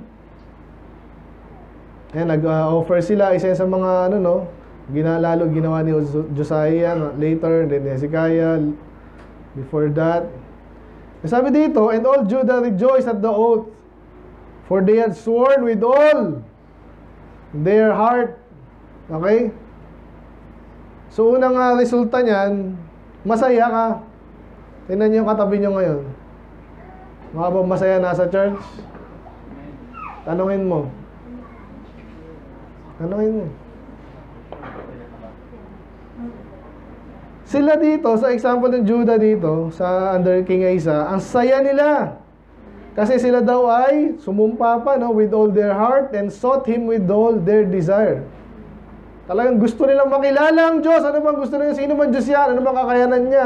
nag-offer sila, isa sa mga lalo ginawa ni Josiah later, then Hezekiah before that. Kaya sabi dito, and all Judah rejoiced at the oath, for they had sworn with all their heart. Okay? So, unang resulta niyan, masaya ka. Tingnan niyo yung katabi niyo ngayon. Mga ba masaya nasa church? Tanungin mo. Sila dito, sa example ng Judah dito, sa under King Asa, ang saya nila. Kasi sila daw ay sumumpa pa with all their heart and sought Him with all their desire. Talagang gusto nilang makilala ang Diyos. Ano bang gusto nila? Sino man Diyos yan? Ano bang kakayanan niya?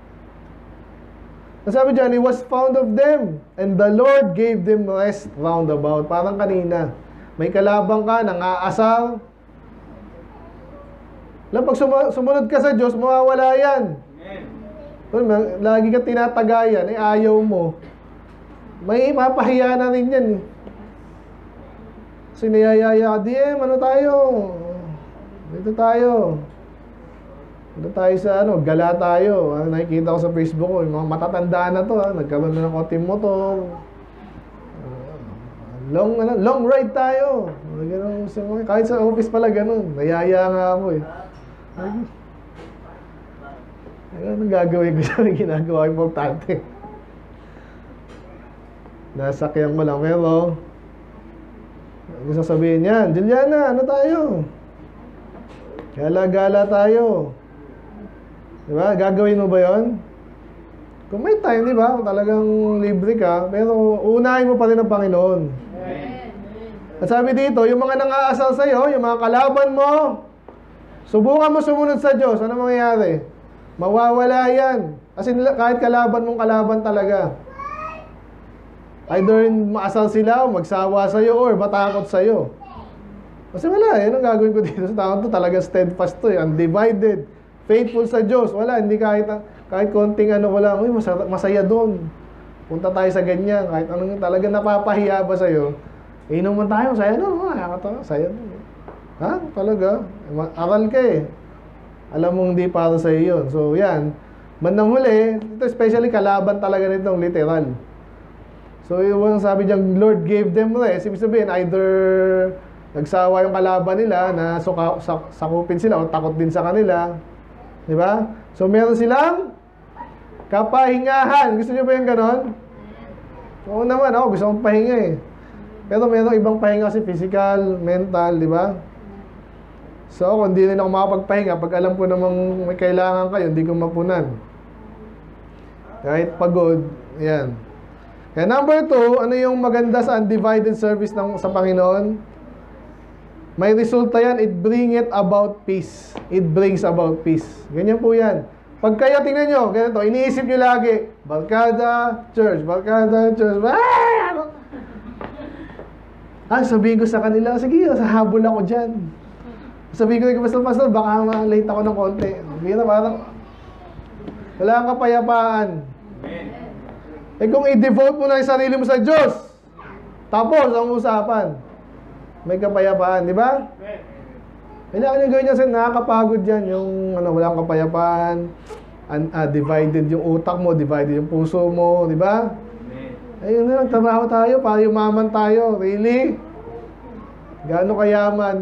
Sabi dyan, He was found of them, and the Lord gave them rest round about. Parang kanina, may kalabang ka, nangaasar. Pag sumunod ka sa Diyos, mawawala yan. Amen. Lagi ka tinatagayan, ayaw mo. May ipapahiya na rin yan. Sinayayaya ka, DM, ano tayo? Dito tayo. Punta tayo sa ano, gala tayo. Nakikita ko sa Facebook ko, yung mga matatanda na to, nagkaroon na ng konting motor. Long ride tayo. Ganun, kahit sa office pala ganun. Nayaya nga ako eh. Anong gagawin ko sa ginagawa importante? Nasakyan ko lang, pero gusto sabihin yan, Juliana, ano tayo? Gala-gala tayo. Diba? Gagawin mo ba yon? Kung may time, diba? Kung talagang libre ka, pero unahin mo pa rin ang Panginoon. At sabi dito, yung mga nang-aasal sa'yo, yung mga kalaban mo, subukan mo sumunod sa Diyos. Ano mangyayari? Mawawala yan. Kasi kahit kalaban mong kalaban talaga. Either maasal sila, o magsawa sa'yo, or matakot sa'yo. Kasi wala, yan ang gagawin ko dito sa taon to. Talaga steadfast to, undivided, faithful sa Diyos. Wala, hindi kahit konting ano ko lang, uy, masaya doon. Punta tayo sa ganyan, kahit anong talaga napapahiya ba sa'yo. Inom mo tayo, saya doon, nakakatawa, saya doon. Ha? Talaga, aral ka eh. Alam mong hindi para sa iyo yun. So, yan. Bandang huli, ito especially kalaban talaga nitong literal. So, yung sabi diyang, Lord gave them rest. Ibig sabihin, either nagsawa yung kalaban nila na sakupin sila o takot din sa kanila. Di ba? So, meron silang kapahingahan. Gusto niyo ba yung ganon? Oo naman, ako gusto kong pahinga eh. Pero meron ibang pahinga kasi physical, mental, di ba? So, kung hindi rin ako makapagpahinga, pag alam ko namang may kailangan kayo, hindi ko mapunan. Kahit pagod, yan. Kaya number 2, ano yung maganda sa undivided service sa Panginoon? May resulta yan, it brings about peace. It brings about peace. Ganyan po yan. Pag kayo, tingnan nyo, ganito, iniisip nyo lagi, Barkada, church, sabihin ko sa kanila, sige, sahabol ako dyan. Sabihin ko, Pastor, baka ma-late ako ng konti. Sabihin na parang, wala kang kapayapaan. Eh kung i-devote mo na yung sarili mo sa Diyos, tapos ang usapan, may kapayapaan, di ba? Kailangan nyo gawin yan, nakakapagod yan, yung wala kang kapayapaan, divided yung utak mo, divided yung puso mo, di ba? Ayun na, nagtrabaho tayo, para yumaman tayo. Really? Gaano kayaman?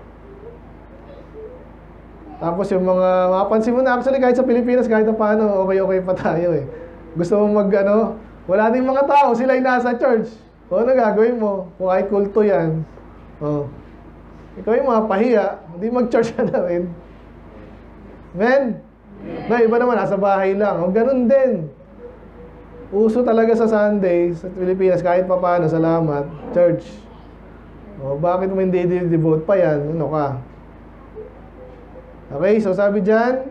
Tapos yung mga, mapansin mo na, actually kahit sa Pilipinas, kahit na paano, okay pa tayo eh. Gusto mo wala din mga tao, sila yung nasa church. O ano gagawin mo? Kung kahit kulto yan. O. Ikaw yung mga pahiya, hindi mag-church ka na rin. Amen? Ba, iba naman, nasa bahay lang. O, ganun din. Uso talaga sa Sunday, sa Pilipinas, kahit pa paano, salamat, church. O, bakit mo hindi devote pa yan? Ano ka? Okay, so sabi dyan,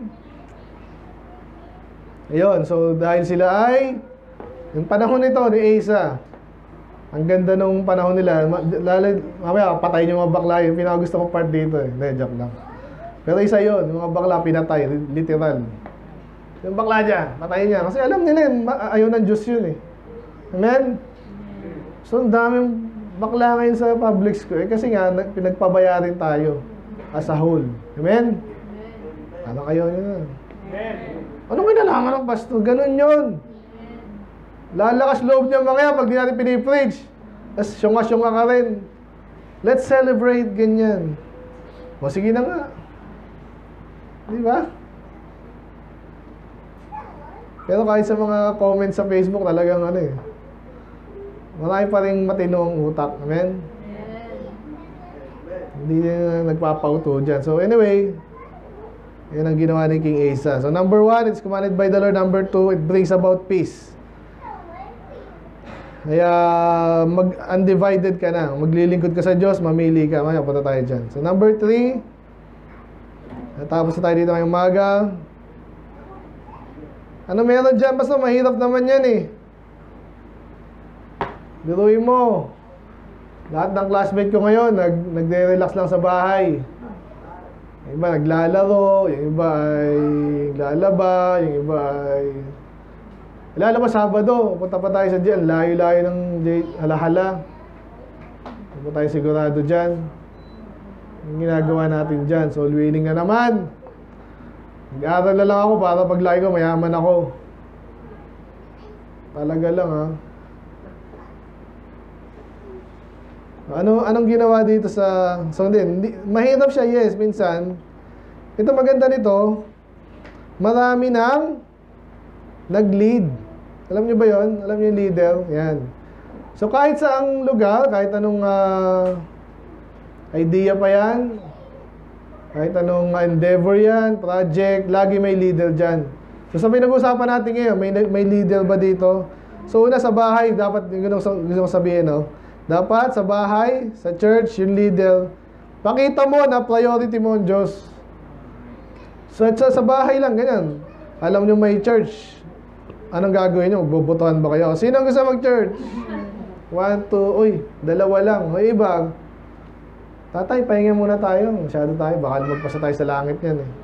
ayun, so dahil sila ay, yung panahon nito ni Asa, ang ganda nung panahon nila, mamaya patay yung mga bakla, yung pinakagusto kong part dito eh, hindi, joke lang. Pero isa yun, yung mga bakla pinatay, literal. Yung bakla dyan, patayin niya. Kasi alam nila, ayaw ng Diyos yun eh. Amen? So, ang daming bakla ngayon sa public school. Kasi nga, pinagpabayarin tayo as a whole. Amen? Ano kayo yun? Anong kinalaman ng pastor? Ganun yun. Lalakas loob niya mga yan pag di natin pinipreach. Tapos syunga-syunga ka rin. Let's celebrate ganyan. O sige na nga. Di ba? Pero kahit sa mga comments sa Facebook, talagang marami pa rin matinong utak. Amen? Hindi na nagpapauto dyan. So anyway, yan ang ginawa ni King Asa. So number 1, it's commanded by the Lord. Number 2, it brings about peace. Kaya undivided ka na. Maglilingkod ka sa Diyos, mamili ka. Maya, punta tayo dyan. So number 3, natapos na tayo dito ngayong umaga. Ano meron dyan? Basta mahirap naman yan eh. Biruin mo. Lahat ng classmate ko ngayon, nagre-relax lang sa bahay. Yung iba naglalaro, yung iba ay lalaba, yung iba ay lalaba Sabado. Punta pa tayo sa dyan, layo-layo ng halahala. Punta tayo sigurado dyan. Yung ginagawa natin dyan, soul winning na naman. Nag-aaral na lang ako para paglaki ko, mayaman ako. Talaga lang, ha? Anong ginawa dito sa... So, mahirap siya, yes, minsan. Ito maganda nito, marami nang nag-lead. Alam niyo ba yon? Alam niyo yung leader? Yan. So, kahit saang lugar, kahit anong idea pa yan, kahit anong endeavor yan, project, lagi may leader dyan. So, sa pinag-usapan natin ngayon, may leader ba dito? So, una sa bahay, dapat, gusto ko sabihin, no? Dapat sa bahay, sa church, yung leader, pakita mo na priority mo ang Diyos. So, sa bahay lang, ganyan. Alam nyo may church. Anong gagawin nyo? Magbobotohan ba kayo? Sino gusto mag-church? 1, 2, uy, 2 lang. O iba, tatay, pahinga muna tayo. Masyado tayo. Baka magpasa tayo sa langit yan eh.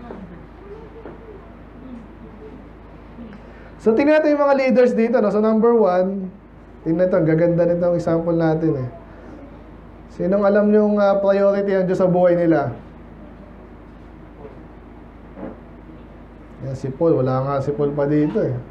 So, tingnan natin yung mga leaders dito. No? So, number 1, tingnan ito. Gaganda nito ang example natin eh. Sinong alam yung priority ng Diyos sa buhay nila? Yan, si Paul. Wala nga si Paul pa dito eh.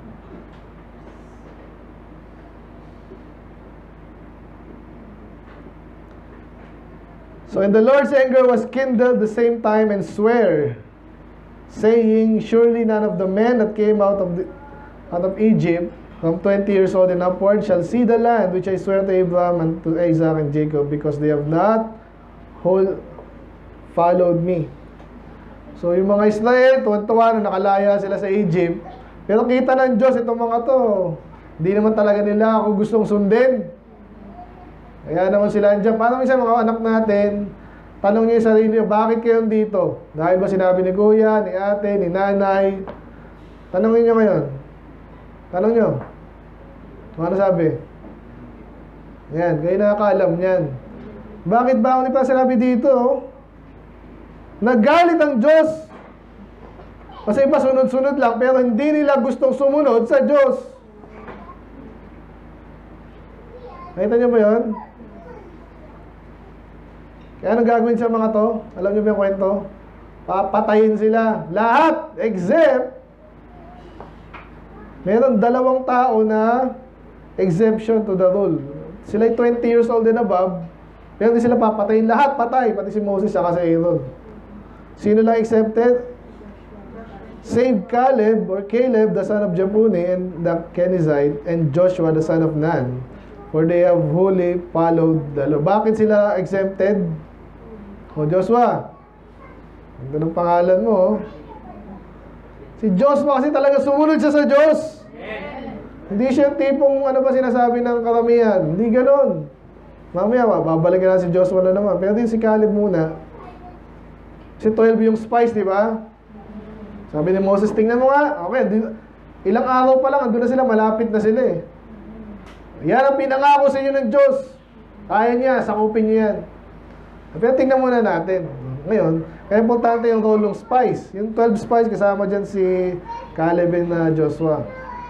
So, and the Lord's anger was kindled the same time and sware, saying, surely none of the men that came out of Egypt from 20 years old and upward shall see the land which I swear to Abraham and to Isaac and Jacob, because they have not followed me. So, yung mga Israel, tuwan-tuwa na nakalaya sila sa Egypt. Pero kita ng Diyos, itong mga to, hindi naman talaga nila ako gustong sundin. Kaya naman sila andyan. Paano minsan mga anak natin, tanong niyo yung sarili niyo, bakit kayo dito? Dahil ba sinabi ni kuya, ni ate, ni nanay? Tanongin niyo ngayon. Tanong niyo. Ano sabi? Yan, kayo nakakaalam yan. Bakit ba ako pa sinabi dito? Nagalit ang Diyos. Kasi iba sunod-sunod lang, pero hindi nila gustong sumunod sa Diyos. Nakita niyo ba yun? Kaya anong gagawin sa mga to? Alam niyo ba yung kwento? Papatayin sila. Lahat, except meron 2 tao na exemption to the rule. Sila 20 years old and above, pero hindi sila papatayin. Lahat patay, pati si Moses at si Aaron. Sino lang accepted? Save Caleb the son of Jephunneh and the Kenizzite, and Joshua the son of Nun, for they have wholly followed the law. Bakit sila exempted? O Joshua, ganda ng pangalan mo. Si Joshua kasi talaga sumunod siya sa Diyos. Hindi siya tipong ano ba sinasabi ng karamihan. Hindi ganon. Mamaya babalikan na si Joshua na naman. Pero din si Caleb muna. Si 12 yung spies, di ba? Sabi ni Moses, tingnan mo nga. Okay, ilang araw pa lang, andun na sila, malapit na sila eh. Yan ang pinangako sa inyo ng Diyos. Kaya niya, sakupin niya yan. Pero tingnan muna natin. Ngayon, kaya importante yung role ng spies. Yung 12 spies, kasama dyan si Caleb and Joshua.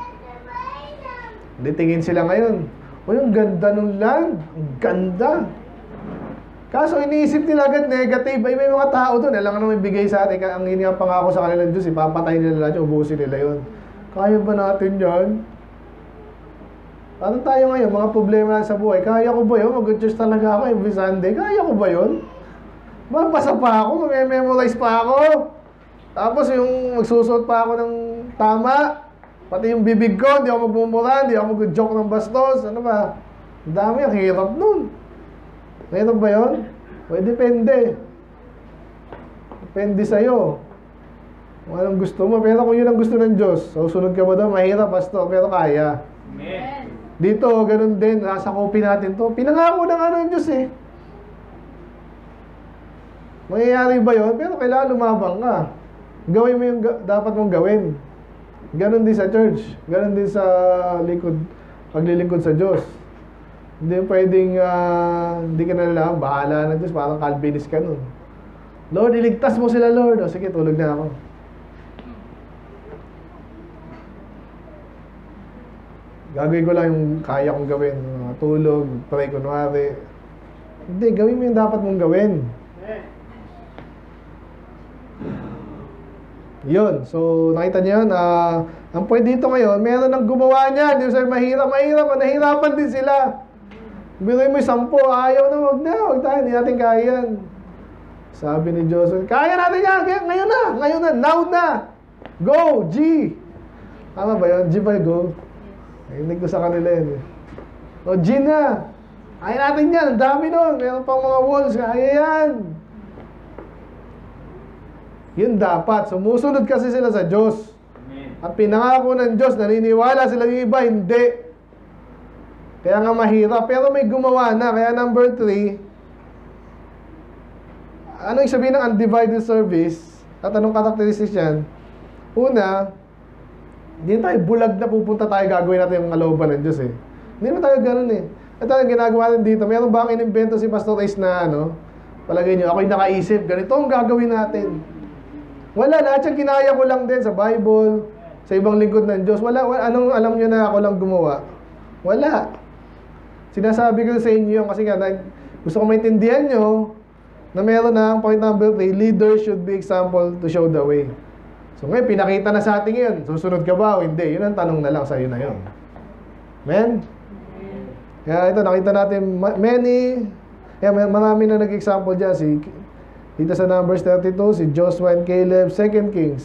Hindi tingin sila ngayon. O yung ganda ng land. Ang ganda. Kaso iniisip nila agad negative. Ay, may mga tao doon. Alam nga naman bigay sa atin. Ang pangako sa kanilang Diyos, ipapatay nila lahat, ubusin nila yun. Kaya ba natin yan? Parang tayo ngayon, mga problema sa buhay. Kaya ko ba yun? Mag-Diyos talaga ako every Sunday. Kaya ko ba yun? Mabasa pa ako, mag-memorize pa ako. Tapos yung magsusuot pa ako ng tama. Pati yung bibig ko, hindi ako magmumura, hindi ako mag-joke ng bastos. Ano ba? Ang dami, ang hirap nun. Hirap ba yun? O, depende. Depende sa'yo. Kung anong gusto mo. Pero kung yun ang gusto ng Diyos, susunod ka ba daw? Mahirap, pastor, pero kaya. Amen. Dito, ganun din, nasakupin natin to. Pinangako ng ano ng Diyos eh. Mangyayari ba yun? Pero kailangan lumabang ka. Gawin mo yung dapat mong gawin. Ganun din sa church. Ganun din sa paglilingkod sa Diyos. Hindi pwedeng, hindi ka na lang, bahala na Diyos, parang Calvinist ka nun. Lord, iligtas mo sila, Lord. O sige, tulog na ako. Gagawin ko lang yung kaya kong gawin. Tulog, pray kunwari. Hindi, gawin mo yung dapat mong gawin. Yun. So, nakita niyo yun. Ang point dito ngayon, meron ng gumawa niyan. Hindi sabi, mahirap. Nahirapan din sila. Biloy mo 10, ayaw na, wag tayo. Hindi natin kaya yan. Sabi ni Joshua, kaya natin yan. Ngayon na, now na. Go, G. Tama ba yun? G ba go? Nainig ko sa kanila yun. O, G na. Kaya natin yan. Ang dami nun. Meron pang mga walls. Kaya yan. Yun dapat. Sumusunod kasi sila sa Diyos. At pinangako ng Diyos, naniniwala sila yung iba, hindi. Kaya nga mahirap. Pero may gumawa na. Kaya number 3, ano yung sabihin ng undivided service? At anong characteristics yan? Una, hindi tayo bulag na pupunta tayo gagawin natin yung kalooban ng Diyos eh. Hindi naman tayo ganun eh. Ito ang ginagawa natin dito. Meron ba ang inimbento si Pastor Ace na palagay nyo, ako'y nakaisip, ganito ang gagawin natin. Wala, lahat yung kinaya ko lang din sa Bible, sa ibang lingkod ng Diyos. Anong alam nyo na ako lang gumawa? Wala. Sinasabi ko sa inyo kasi nga, gusto ko maintindihan nyo na meron na ang point number 3, leaders should be example to show the way. So ngayon, pinakita na sa atin yun. Susunod ka ba o hindi? Yun ang tanong na lang sa iyo na yun. Amen? Kaya ito, nakita natin marami na nag-example dyan. Dito sa Numbers 32, si Joshua and Caleb, 2 Kings.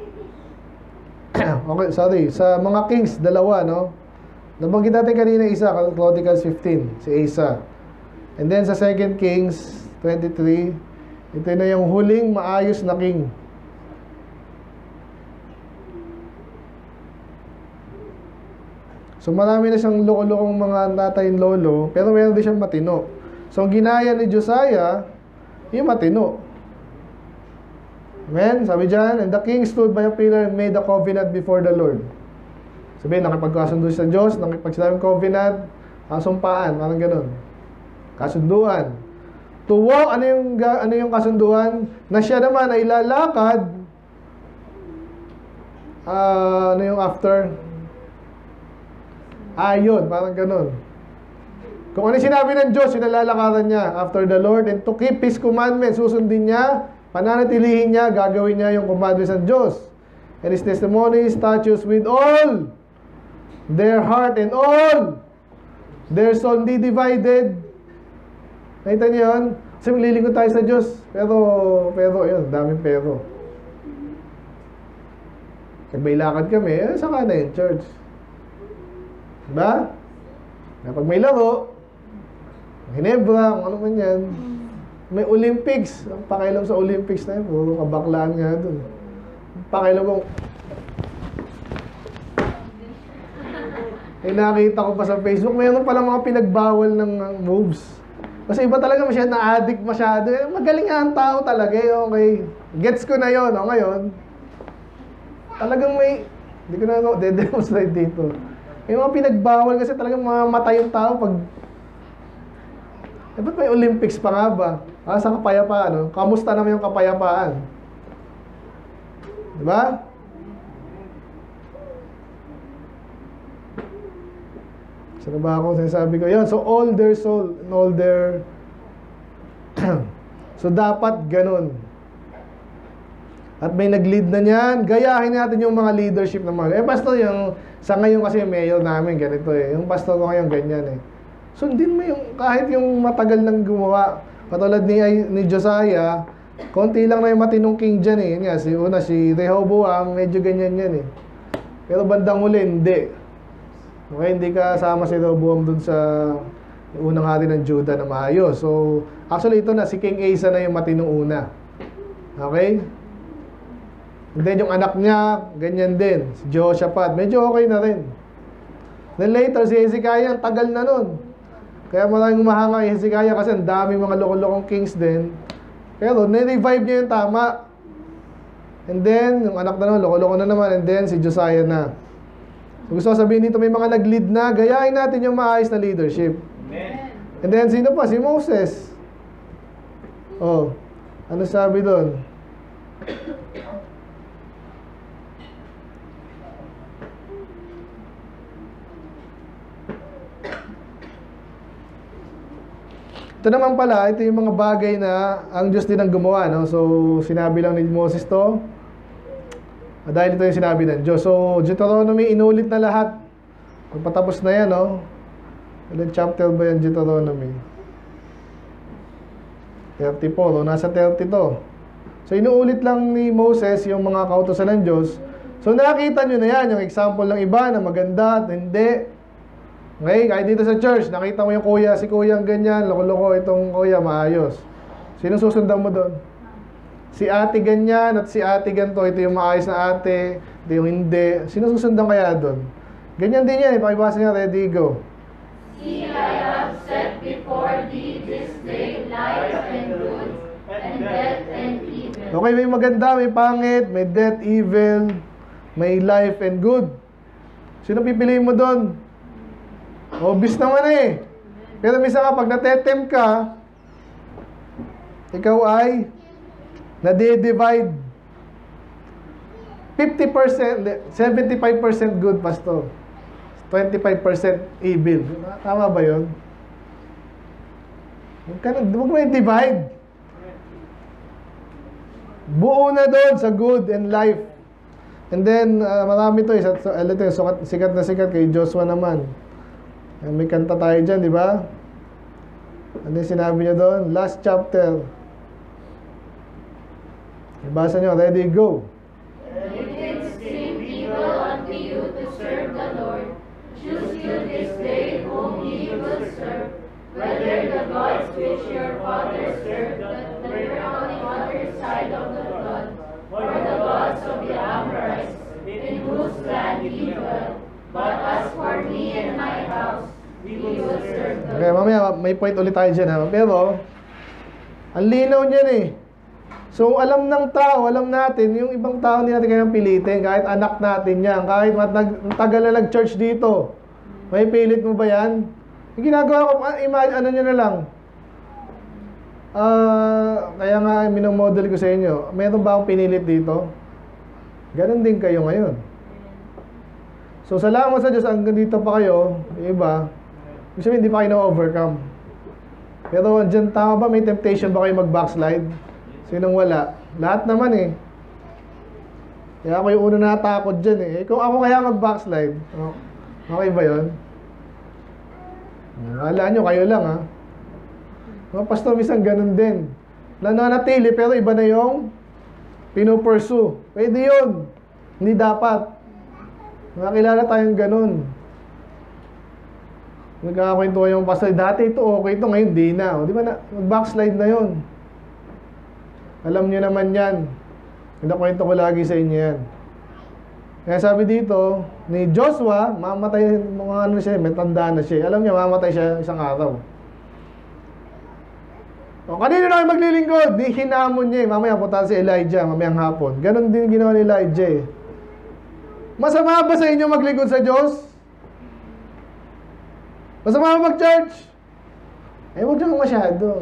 Okay, sorry. Sa mga Kings, 2, no? Nabanggit natin kanina isa, Chronicles 15, si Asa. And then sa 2 Kings 23, ito na yung huling maayos na king. So marami na siyang loko-lokong mga tatay and lolo, pero meron din siyang matino. So ang ginaya ni Josiah, yung matino. Amen? Sabi dyan, and the king stood by a pillar and made a covenant before the Lord. Sabihin, nakipagkasundo sa Diyos, nakipagsalawang covenant, kasumpaan, parang ganun. Kasunduan. To walk, ano yung kasunduan? Na siya naman ay lalakad, ano yung after? Ayon, parang ganun. Kung ano sinabi ng Diyos, yun ang lalakaran niya after the Lord, and to keep His commandments, susundin niya, pananatilihin niya, gagawin niya yung commandments ng Diyos. And His testimonies, statutes with all their heart and all their soul, hindi divided. Nakita niyo yun? Kasi maglilingkod tayo sa Diyos. Pero yun, daming pero. Pag may lakad kami, saka na yung church. Diba? Pag may laro, Ginebra, kung ano man yan, may Olympics. Ang pakailam sa Olympics na yun, puro kabaklaan nga dun. Ang pakailam kong nakita ko pa sa Facebook, mayroon palang mga pinagbawal ng moves. Kasi iba talaga masyado, na-addict masyado. Magaling nga ang tao talaga eh, okay. Gets ko na yun, o ngayon. Talagang may, hindi ko na de-demonstrate dito. May mga pinagbawal kasi talagang mamatay yung tao pag... ba't may Olympics pa nga ba? Sa kapayapaan, no? Kamusta naman yung kapayapaan? Diba? Saan ba ako sinasabi ko? Yan, so all their soul and all their... so dapat ganun. At may nag-lead na niyan, gayahin natin yung mga leadership ng mga... pastor, sa ngayon kasi yung mayor namin, ganito eh. Yung pastor ko ngayon, ganyan eh. Sundin mo yung, kahit yung matagal nang gumawa. Patulad ni Josiah, konti lang na yung matinong king dyan eh. Yun nga, si Rehoboam, medyo ganyan yan eh. Pero bandang huli, hindi. Okay, hindi ka sama si Rehoboam dun sa unang hari ng Judah na maayos. So, actually ito na, si King Asa na yung matinong una. Okay? And then yung anak niya, ganyan din. Si Jehoshaphat, medyo okay na rin. Then later, si Hezekiah, ang tagal na nun. Kaya maraming umahanga kay Hezekiah kasi ang daming mga loko-lokong kings din. Pero nirevive niya yung tama. And then, yung anak na nun, loko-loko na naman. And then, si Josiah na. So, gusto ko sabihin dito, may mga nag-lead na. Gayahin natin yung maayos na leadership. Amen. And then, sino pa? Si Moses. Oh, ano sabi doon? Ito naman pala, ito yung mga bagay na ang Diyos din ang gumawa, no? So, sinabi lang ni Moses to. Dahil ito yung sinabi ng Diyos. So, Deuteronomy, inulit na lahat. Pagpatapos na yan, no? Ilan chapter ba yan, Deuteronomy? 34, o nasa 32. So, inuulit lang ni Moses yung mga kautosan ng Diyos. So, nakita nyo na yan, yung example ng iba na maganda at hindi. Okay, kahit dito sa church, nakita mo yung kuya, si kuyang ganyan, loko-loko itong kuya, maayos. Sino susundan mo doon? Si ate ganyan at si ate ganito, ito yung maayos na ate, ito yung hindi. Sino susundan kaya doon? Ganyan din yan, pakibasa niya, ready, go. See, I have set before thee this day life and good, and death and evil. Okay, may maganda, may pangit, may death, evil, may life and good. Sino pipiliin mo doon? Obvious naman eh. Pero minsan ka, pag natetempt ka, ikaw ay nade-divide 50%, 75% good, pastor. 25% evil. Tama ba yun? Huwag mo i-divide. Buo na doon sa good and life. And then, marami to. Sikat na sikat kay Joshua naman. May kanta tayo dyan, di ba? Ano yung sinabi niya doon? Last chapter. Ibasa nyo. Ready, go. If it seem evil unto you to serve the Lord, choose you this day whom ye will serve, whether the gods which your fathers served that were on the other side of the flood, or the gods of the Amorites, in whose land ye dwell. But as for me and my house, we will serve the Lord. Okay, mamaya may point ulit tayo dyan, ha? Pero, ang linaw niyan eh. So, alam ng tao, alam natin, yung ibang tao hindi natin kayang pilitin, kahit anak natin yan, kahit tagal na nag-church dito. May pilit mo ba yan? Yung ginagawa ko, imagine, ano nyo na lang. Kaya nga, minomodel ko sa inyo, mayroon ba akong pinilit dito? Ganon din kayo ngayon. So, salamat sa Diyos, hanggang dito pa kayo, yung iba, ibig sabihin, hindi pa kayo na-overcome. Pero, dyan, tama ba, may temptation ba kayo mag-backslide? Sinong wala? Lahat naman eh. Kaya ako yung una natakot dyan eh. Kung ako kaya mag-backslide, okay ba yun? Wala nyo, kayo lang ha. Mga pastor, minsan ganun din. Nananatili, pero iba na yung pinupursue. Pwede yun. Hindi dapat. Nakakilala tayong ganun. Nagkakakwento yung pastor, dati ito okay, ito ngayon di na. Di ba na, mag-backslide na yun. Alam niyo naman yan. Pinakwento ko lagi sa inyo yan. Kaya sabi dito, ni Joshua, mamatay, mga ano siya, may tanda na siya. Alam niya, mamatay siya isang araw. O, kanino na kayo maglilingkod? Di hinamon niya eh. Mamaya punta si Elijah, mamayang hapon. Ganon din ginawa ni Elijah eh. Masama ba sa inyo maglingkod sa Diyos? Masama ba mag-church? Eh, huwag nyo masyado.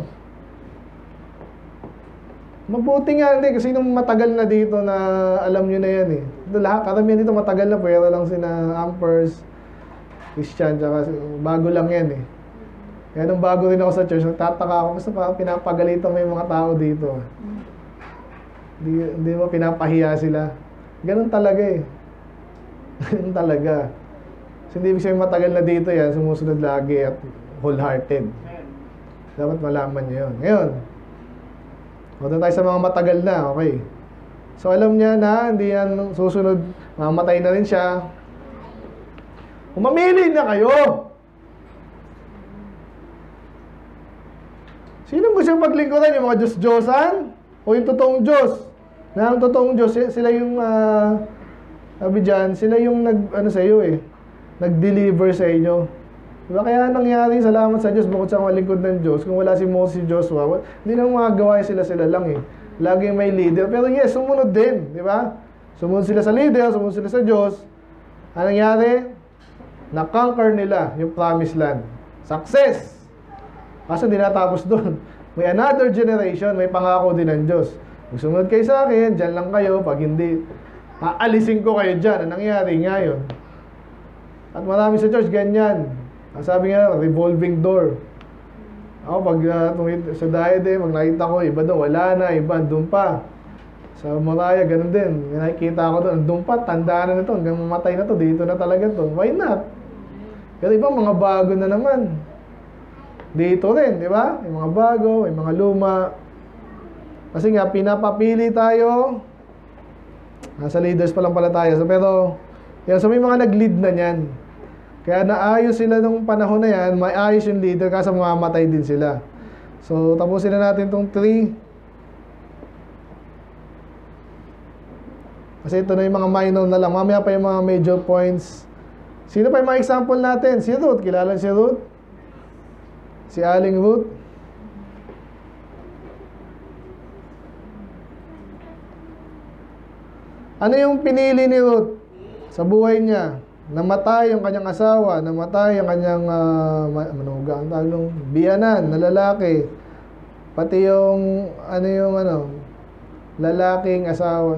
Mabuti nga hindi kasi nung matagal na dito na alam nyo na yan eh. Ito lahat, karamihan dito matagal na, pero lang sina Ampers, Christian, tsaka bago lang yan eh. Kaya nung bago rin ako sa church, nagtataka ako, basta parang pinapagalitan mo yung mga tao dito. Hindi mo pinapahiya sila. Ganun talaga eh. Ganun talaga. Kasi hindi ibig sabihin matagal na dito yan, sumusunod lagi at wholehearted. Dapat malaman nyo yun. Ngayon, doon tayo sa mga matagal na, okay. So alam niya na hindi yan susunod, mamatay na rin siya. Umamili na kayo! Sino gusto paglingkuran? Yung mga Diyos-Diyosan? O yung totoong Diyos? Na ang totoong Diyos, sila yung, sabi dyan, sila yung nag-deliver sa inyo. Diba kaya nangyari, salamat sa Diyos, bukod sa mga lingkod ng Diyos, kung wala si Moses, si Joshua, hindi nang magagawa sila lang eh. Laging may leader. Pero yes, sumunod din, di ba? Sumunod sila sa leader, sumunod sila sa Diyos. Ano nangyari? Na-conquer nila yung promised land. Success! Kaso hindi natapos doon. May another generation, may pangako din ng Diyos. Kung sumunod kayo sa akin, dyan lang kayo. Pag hindi, aalisin ko kayo dyan. Ang nangyari nga yun. At marami sa church, ganyan. Sabi nga, revolving door. Ako, pag sa diet pag nakita ko, iba doon, wala na, iba doon pa. Sa Moraya, ganun din. May nakikita ko doon. Doon pa, tandaan na nito. Hanggang mamatay na to. Dito na talaga to. Why not? Pero iba, mga bago na naman. Dito rin, di ba? May mga bago, may mga luma. Kasi nga, pinapapili tayo. Nasa leaders pa lang pala tayo. So, pero, yan, so may mga nag-lead na yan. Kaya naayos sila nung panahon na yan. May ayos yung leader kasi mamamatay din sila. So, tapusin na natin tong 3. Kasi ito na yung mga minor na lang. Mamaya pa yung mga major points. Sino pa yung mga example natin? Si Ruth. Kilala si Ruth? Si Aling Ruth? Ano yung pinili ni Ruth sa buhay niya? Namatay yung kanyang asawa. Namatay yung kanyang manugang tawag, biyanan na lalaki. Pati yung lalaking asawa.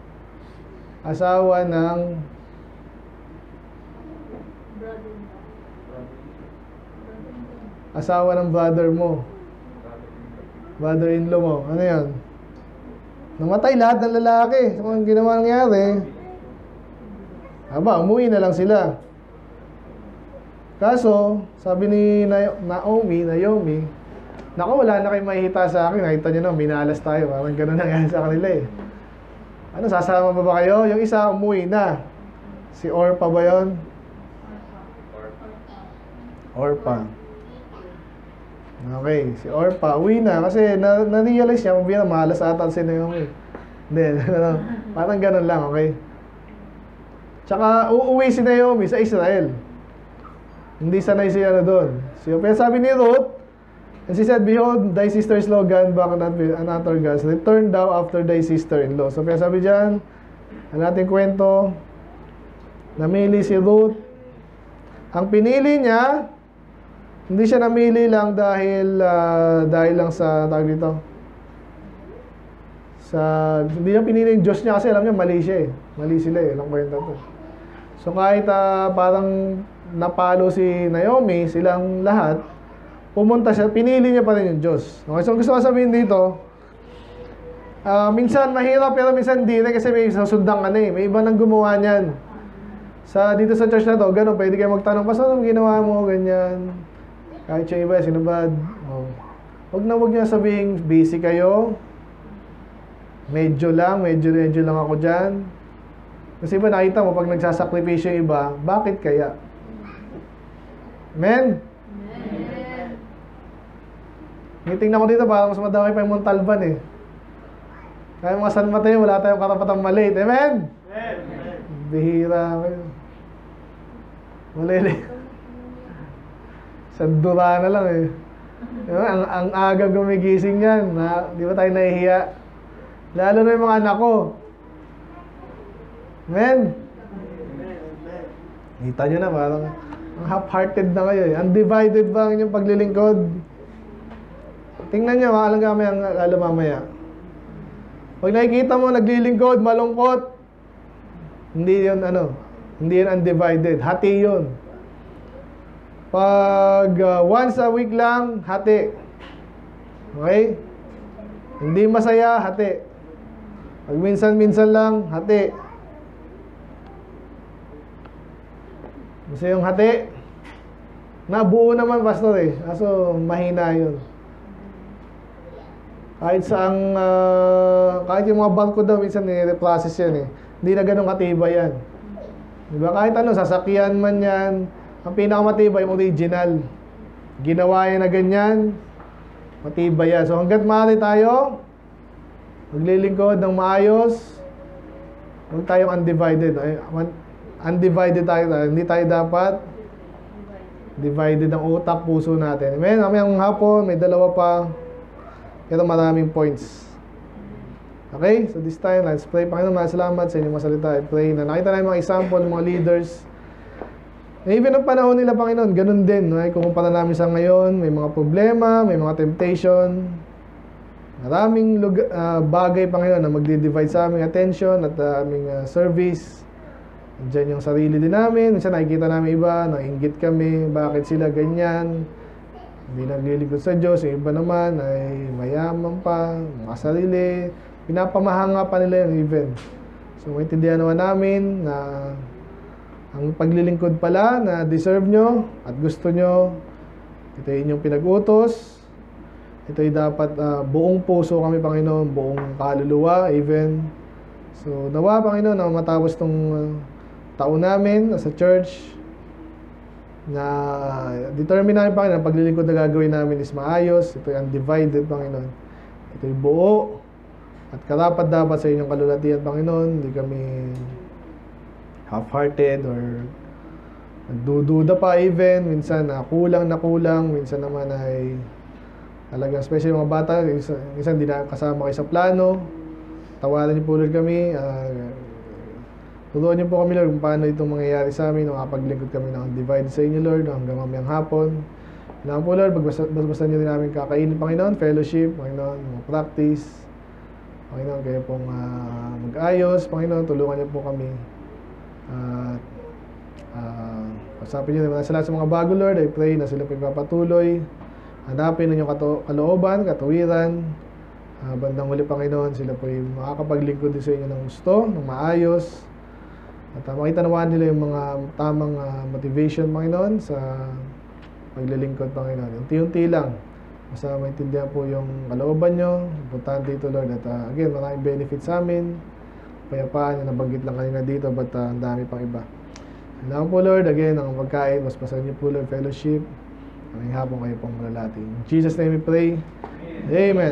Asawa ng brother mo. Brother-in-law mo. Ano yan? Namatay lahat ng lalaki. So, ang ginawa nangyari, umuwi na lang sila. Kaso, sabi ni Naomi, naku, wala na kayong makikita sa akin. Nakita nyo na, minalas tayo. Parang gano'n nangyari sa kanila eh. Ano, sasama ba kayo? Yung isa, umuwi na. Si Orpa ba yun? Orpa. Okay, si Orpa, uwi na. Kasi na-realize niya, mabiya, mahalas ata si Naomi. Hindi, parang ganun lang, okay? Tsaka, uuwi si Naomi sa Israel. Hindi sanay siya na doon. So, pero sabi ni Ruth, and she said, behold, thy sister's law gone back another gods. Return thou after thy sister-in-law. So, kaya sabi dyan, ang ating kwento, namili si Ruth. Ang pinili niya, hindi siya namili lang dahil lang sa, tawag dito, hindi niya pinili yung Diyos niya kasi alam niya, mali siya eh. Mali sila eh. Ilang kwento to. So, kahit parang napalo si Naomi, silang lahat, pumunta siya, pinili niya pa rin yung Diyos. Okay, so gusto ko sabihin dito, minsan mahirap pero minsan hindi na kasi may susundang ka na eh. May iba nang gumawa niyan. Dito sa church na to, gano'n, pwede kayo magtanong, Pastor, anong ginawa mo, ganyan. Kahit yung iba, sinubad. Huwag niya sabihin, busy kayo. Medyo lang ako dyan. Kasi iba nakita mo, pag nagsasakripisyo yung iba, bakit kaya? Amen? Tingnan ko dito, parang mas madami pa yung Montalban eh. Kaya mga San Mateo, wala tayong karapatang malate. Amen? Amen. Bihira kayo. Malili. Sandura na lang eh. Ang aga gumigising yan. Di ba tayo nahihiya? Lalo na yung mga anak ko. Amen? Kita nyo na, parang ang half-hearted na kayo eh. Undivided ba ang inyong paglilingkod? Tingnan nyo, lalo mamaya. Pag nakikita mo, naglilingkod, malungkot, hindi yun undivided. Hati yun. Pag once a week lang, hati. Okay? Hindi masaya, hati. Pag minsan-minsan lang, hati. Kasi yung hati, nabuo naman, pastor eh. Kaso mahina yun. Kahit kahit yung mga barko daw, minsan nire-process yan eh. Hindi na ganun katibay yan. Diba? Kahit sasakyan man yan, ang pinakamatibay, yung original. Ginawa yan na ganyan, matibay yan. So hanggat maaari tayo, maglilingkod ng maayos, huwag tayong undivided. Undivided tayo. Hindi tayo dapat divided ang utak, puso natin. Amen? Mamayang hapon, may dalawa pa. Pero maraming points. Okay? So this time, let's pray. Panginoon, salamat sa inyong masalita. I pray na nakita na yung mga example ng mga leaders. Even ang panahon nila, Panginoon, ganun din. No? Kukumpara namin sa ngayon, may mga problema, may mga temptation. Maraming bagay, Panginoon, na magdi-divide sa aming attention at aming service. Diyan yung sarili din namin. Minsan nakikita namin iba, nainggit kami, bakit sila ganyan. Hindi naglilingkod sa Diyos. Yung iba naman ay mayaman pa, makasarili, pinapamahanga pa nila yun even. So maintindihan naman namin na ang paglilingkod pala na deserve nyo at gusto nyo, ito yung inyong pinag-utos. Ito ay dapat buong puso kami, Panginoon, buong kaluluwa, even. So, nawa, Panginoon, na matapos itong taon namin sa church, na determine namin, Panginoon, ang paglilingkod na gagawin namin is maayos. Ito ay undivided, Panginoon. Ito ay buo at karapat-dapat sa inyong kalulatian, Panginoon. Hindi kami half-hearted or nagdududa pa even. Minsan kulang na kulang, minsan naman ay talagang, especially mga bata, minsan hindi na kasama kayo sa plano. Tawaran niyo po Lord kami. Turuan niyo po kami Lord kung paano itong mangyayari sa amin. Nakapaglingkod kami ng divide sa inyo Lord hanggang mamayang hapon. Kailangan po Lord, bagbasa niyo din namin kakainin Panginoon, fellowship, Panginoon, mga practice. Panginoon, kayo pong mag-ayos. Panginoon, tulungan niyo po kami. Pasapin niyo naman sa lahat sa mga bago Lord. I pray na sila pagpapatuloy. Hanapin ang inyong kalooban, katuwiran. Bandang huli, Panginoon, sila po yung makakapaglingkod din sa inyo ng gusto, ng maayos. At makita naman nila yung mga tamang motivation, Panginoon, sa paglilingkod, Panginoon. Unti-unti lang. Basta maintindihan po yung kalooban nyo. Importante dito, Lord. At again, maraming benefits sa amin. Payapaan, yung nabanggit lang kanina dito, but ang dami pang iba. Kailangan po, Lord, again, ang pagkain, mas pasahin niyo po, Lord, fellowship. Maraming hapon kayo pong malalati. In Jesus' name we pray. Amen.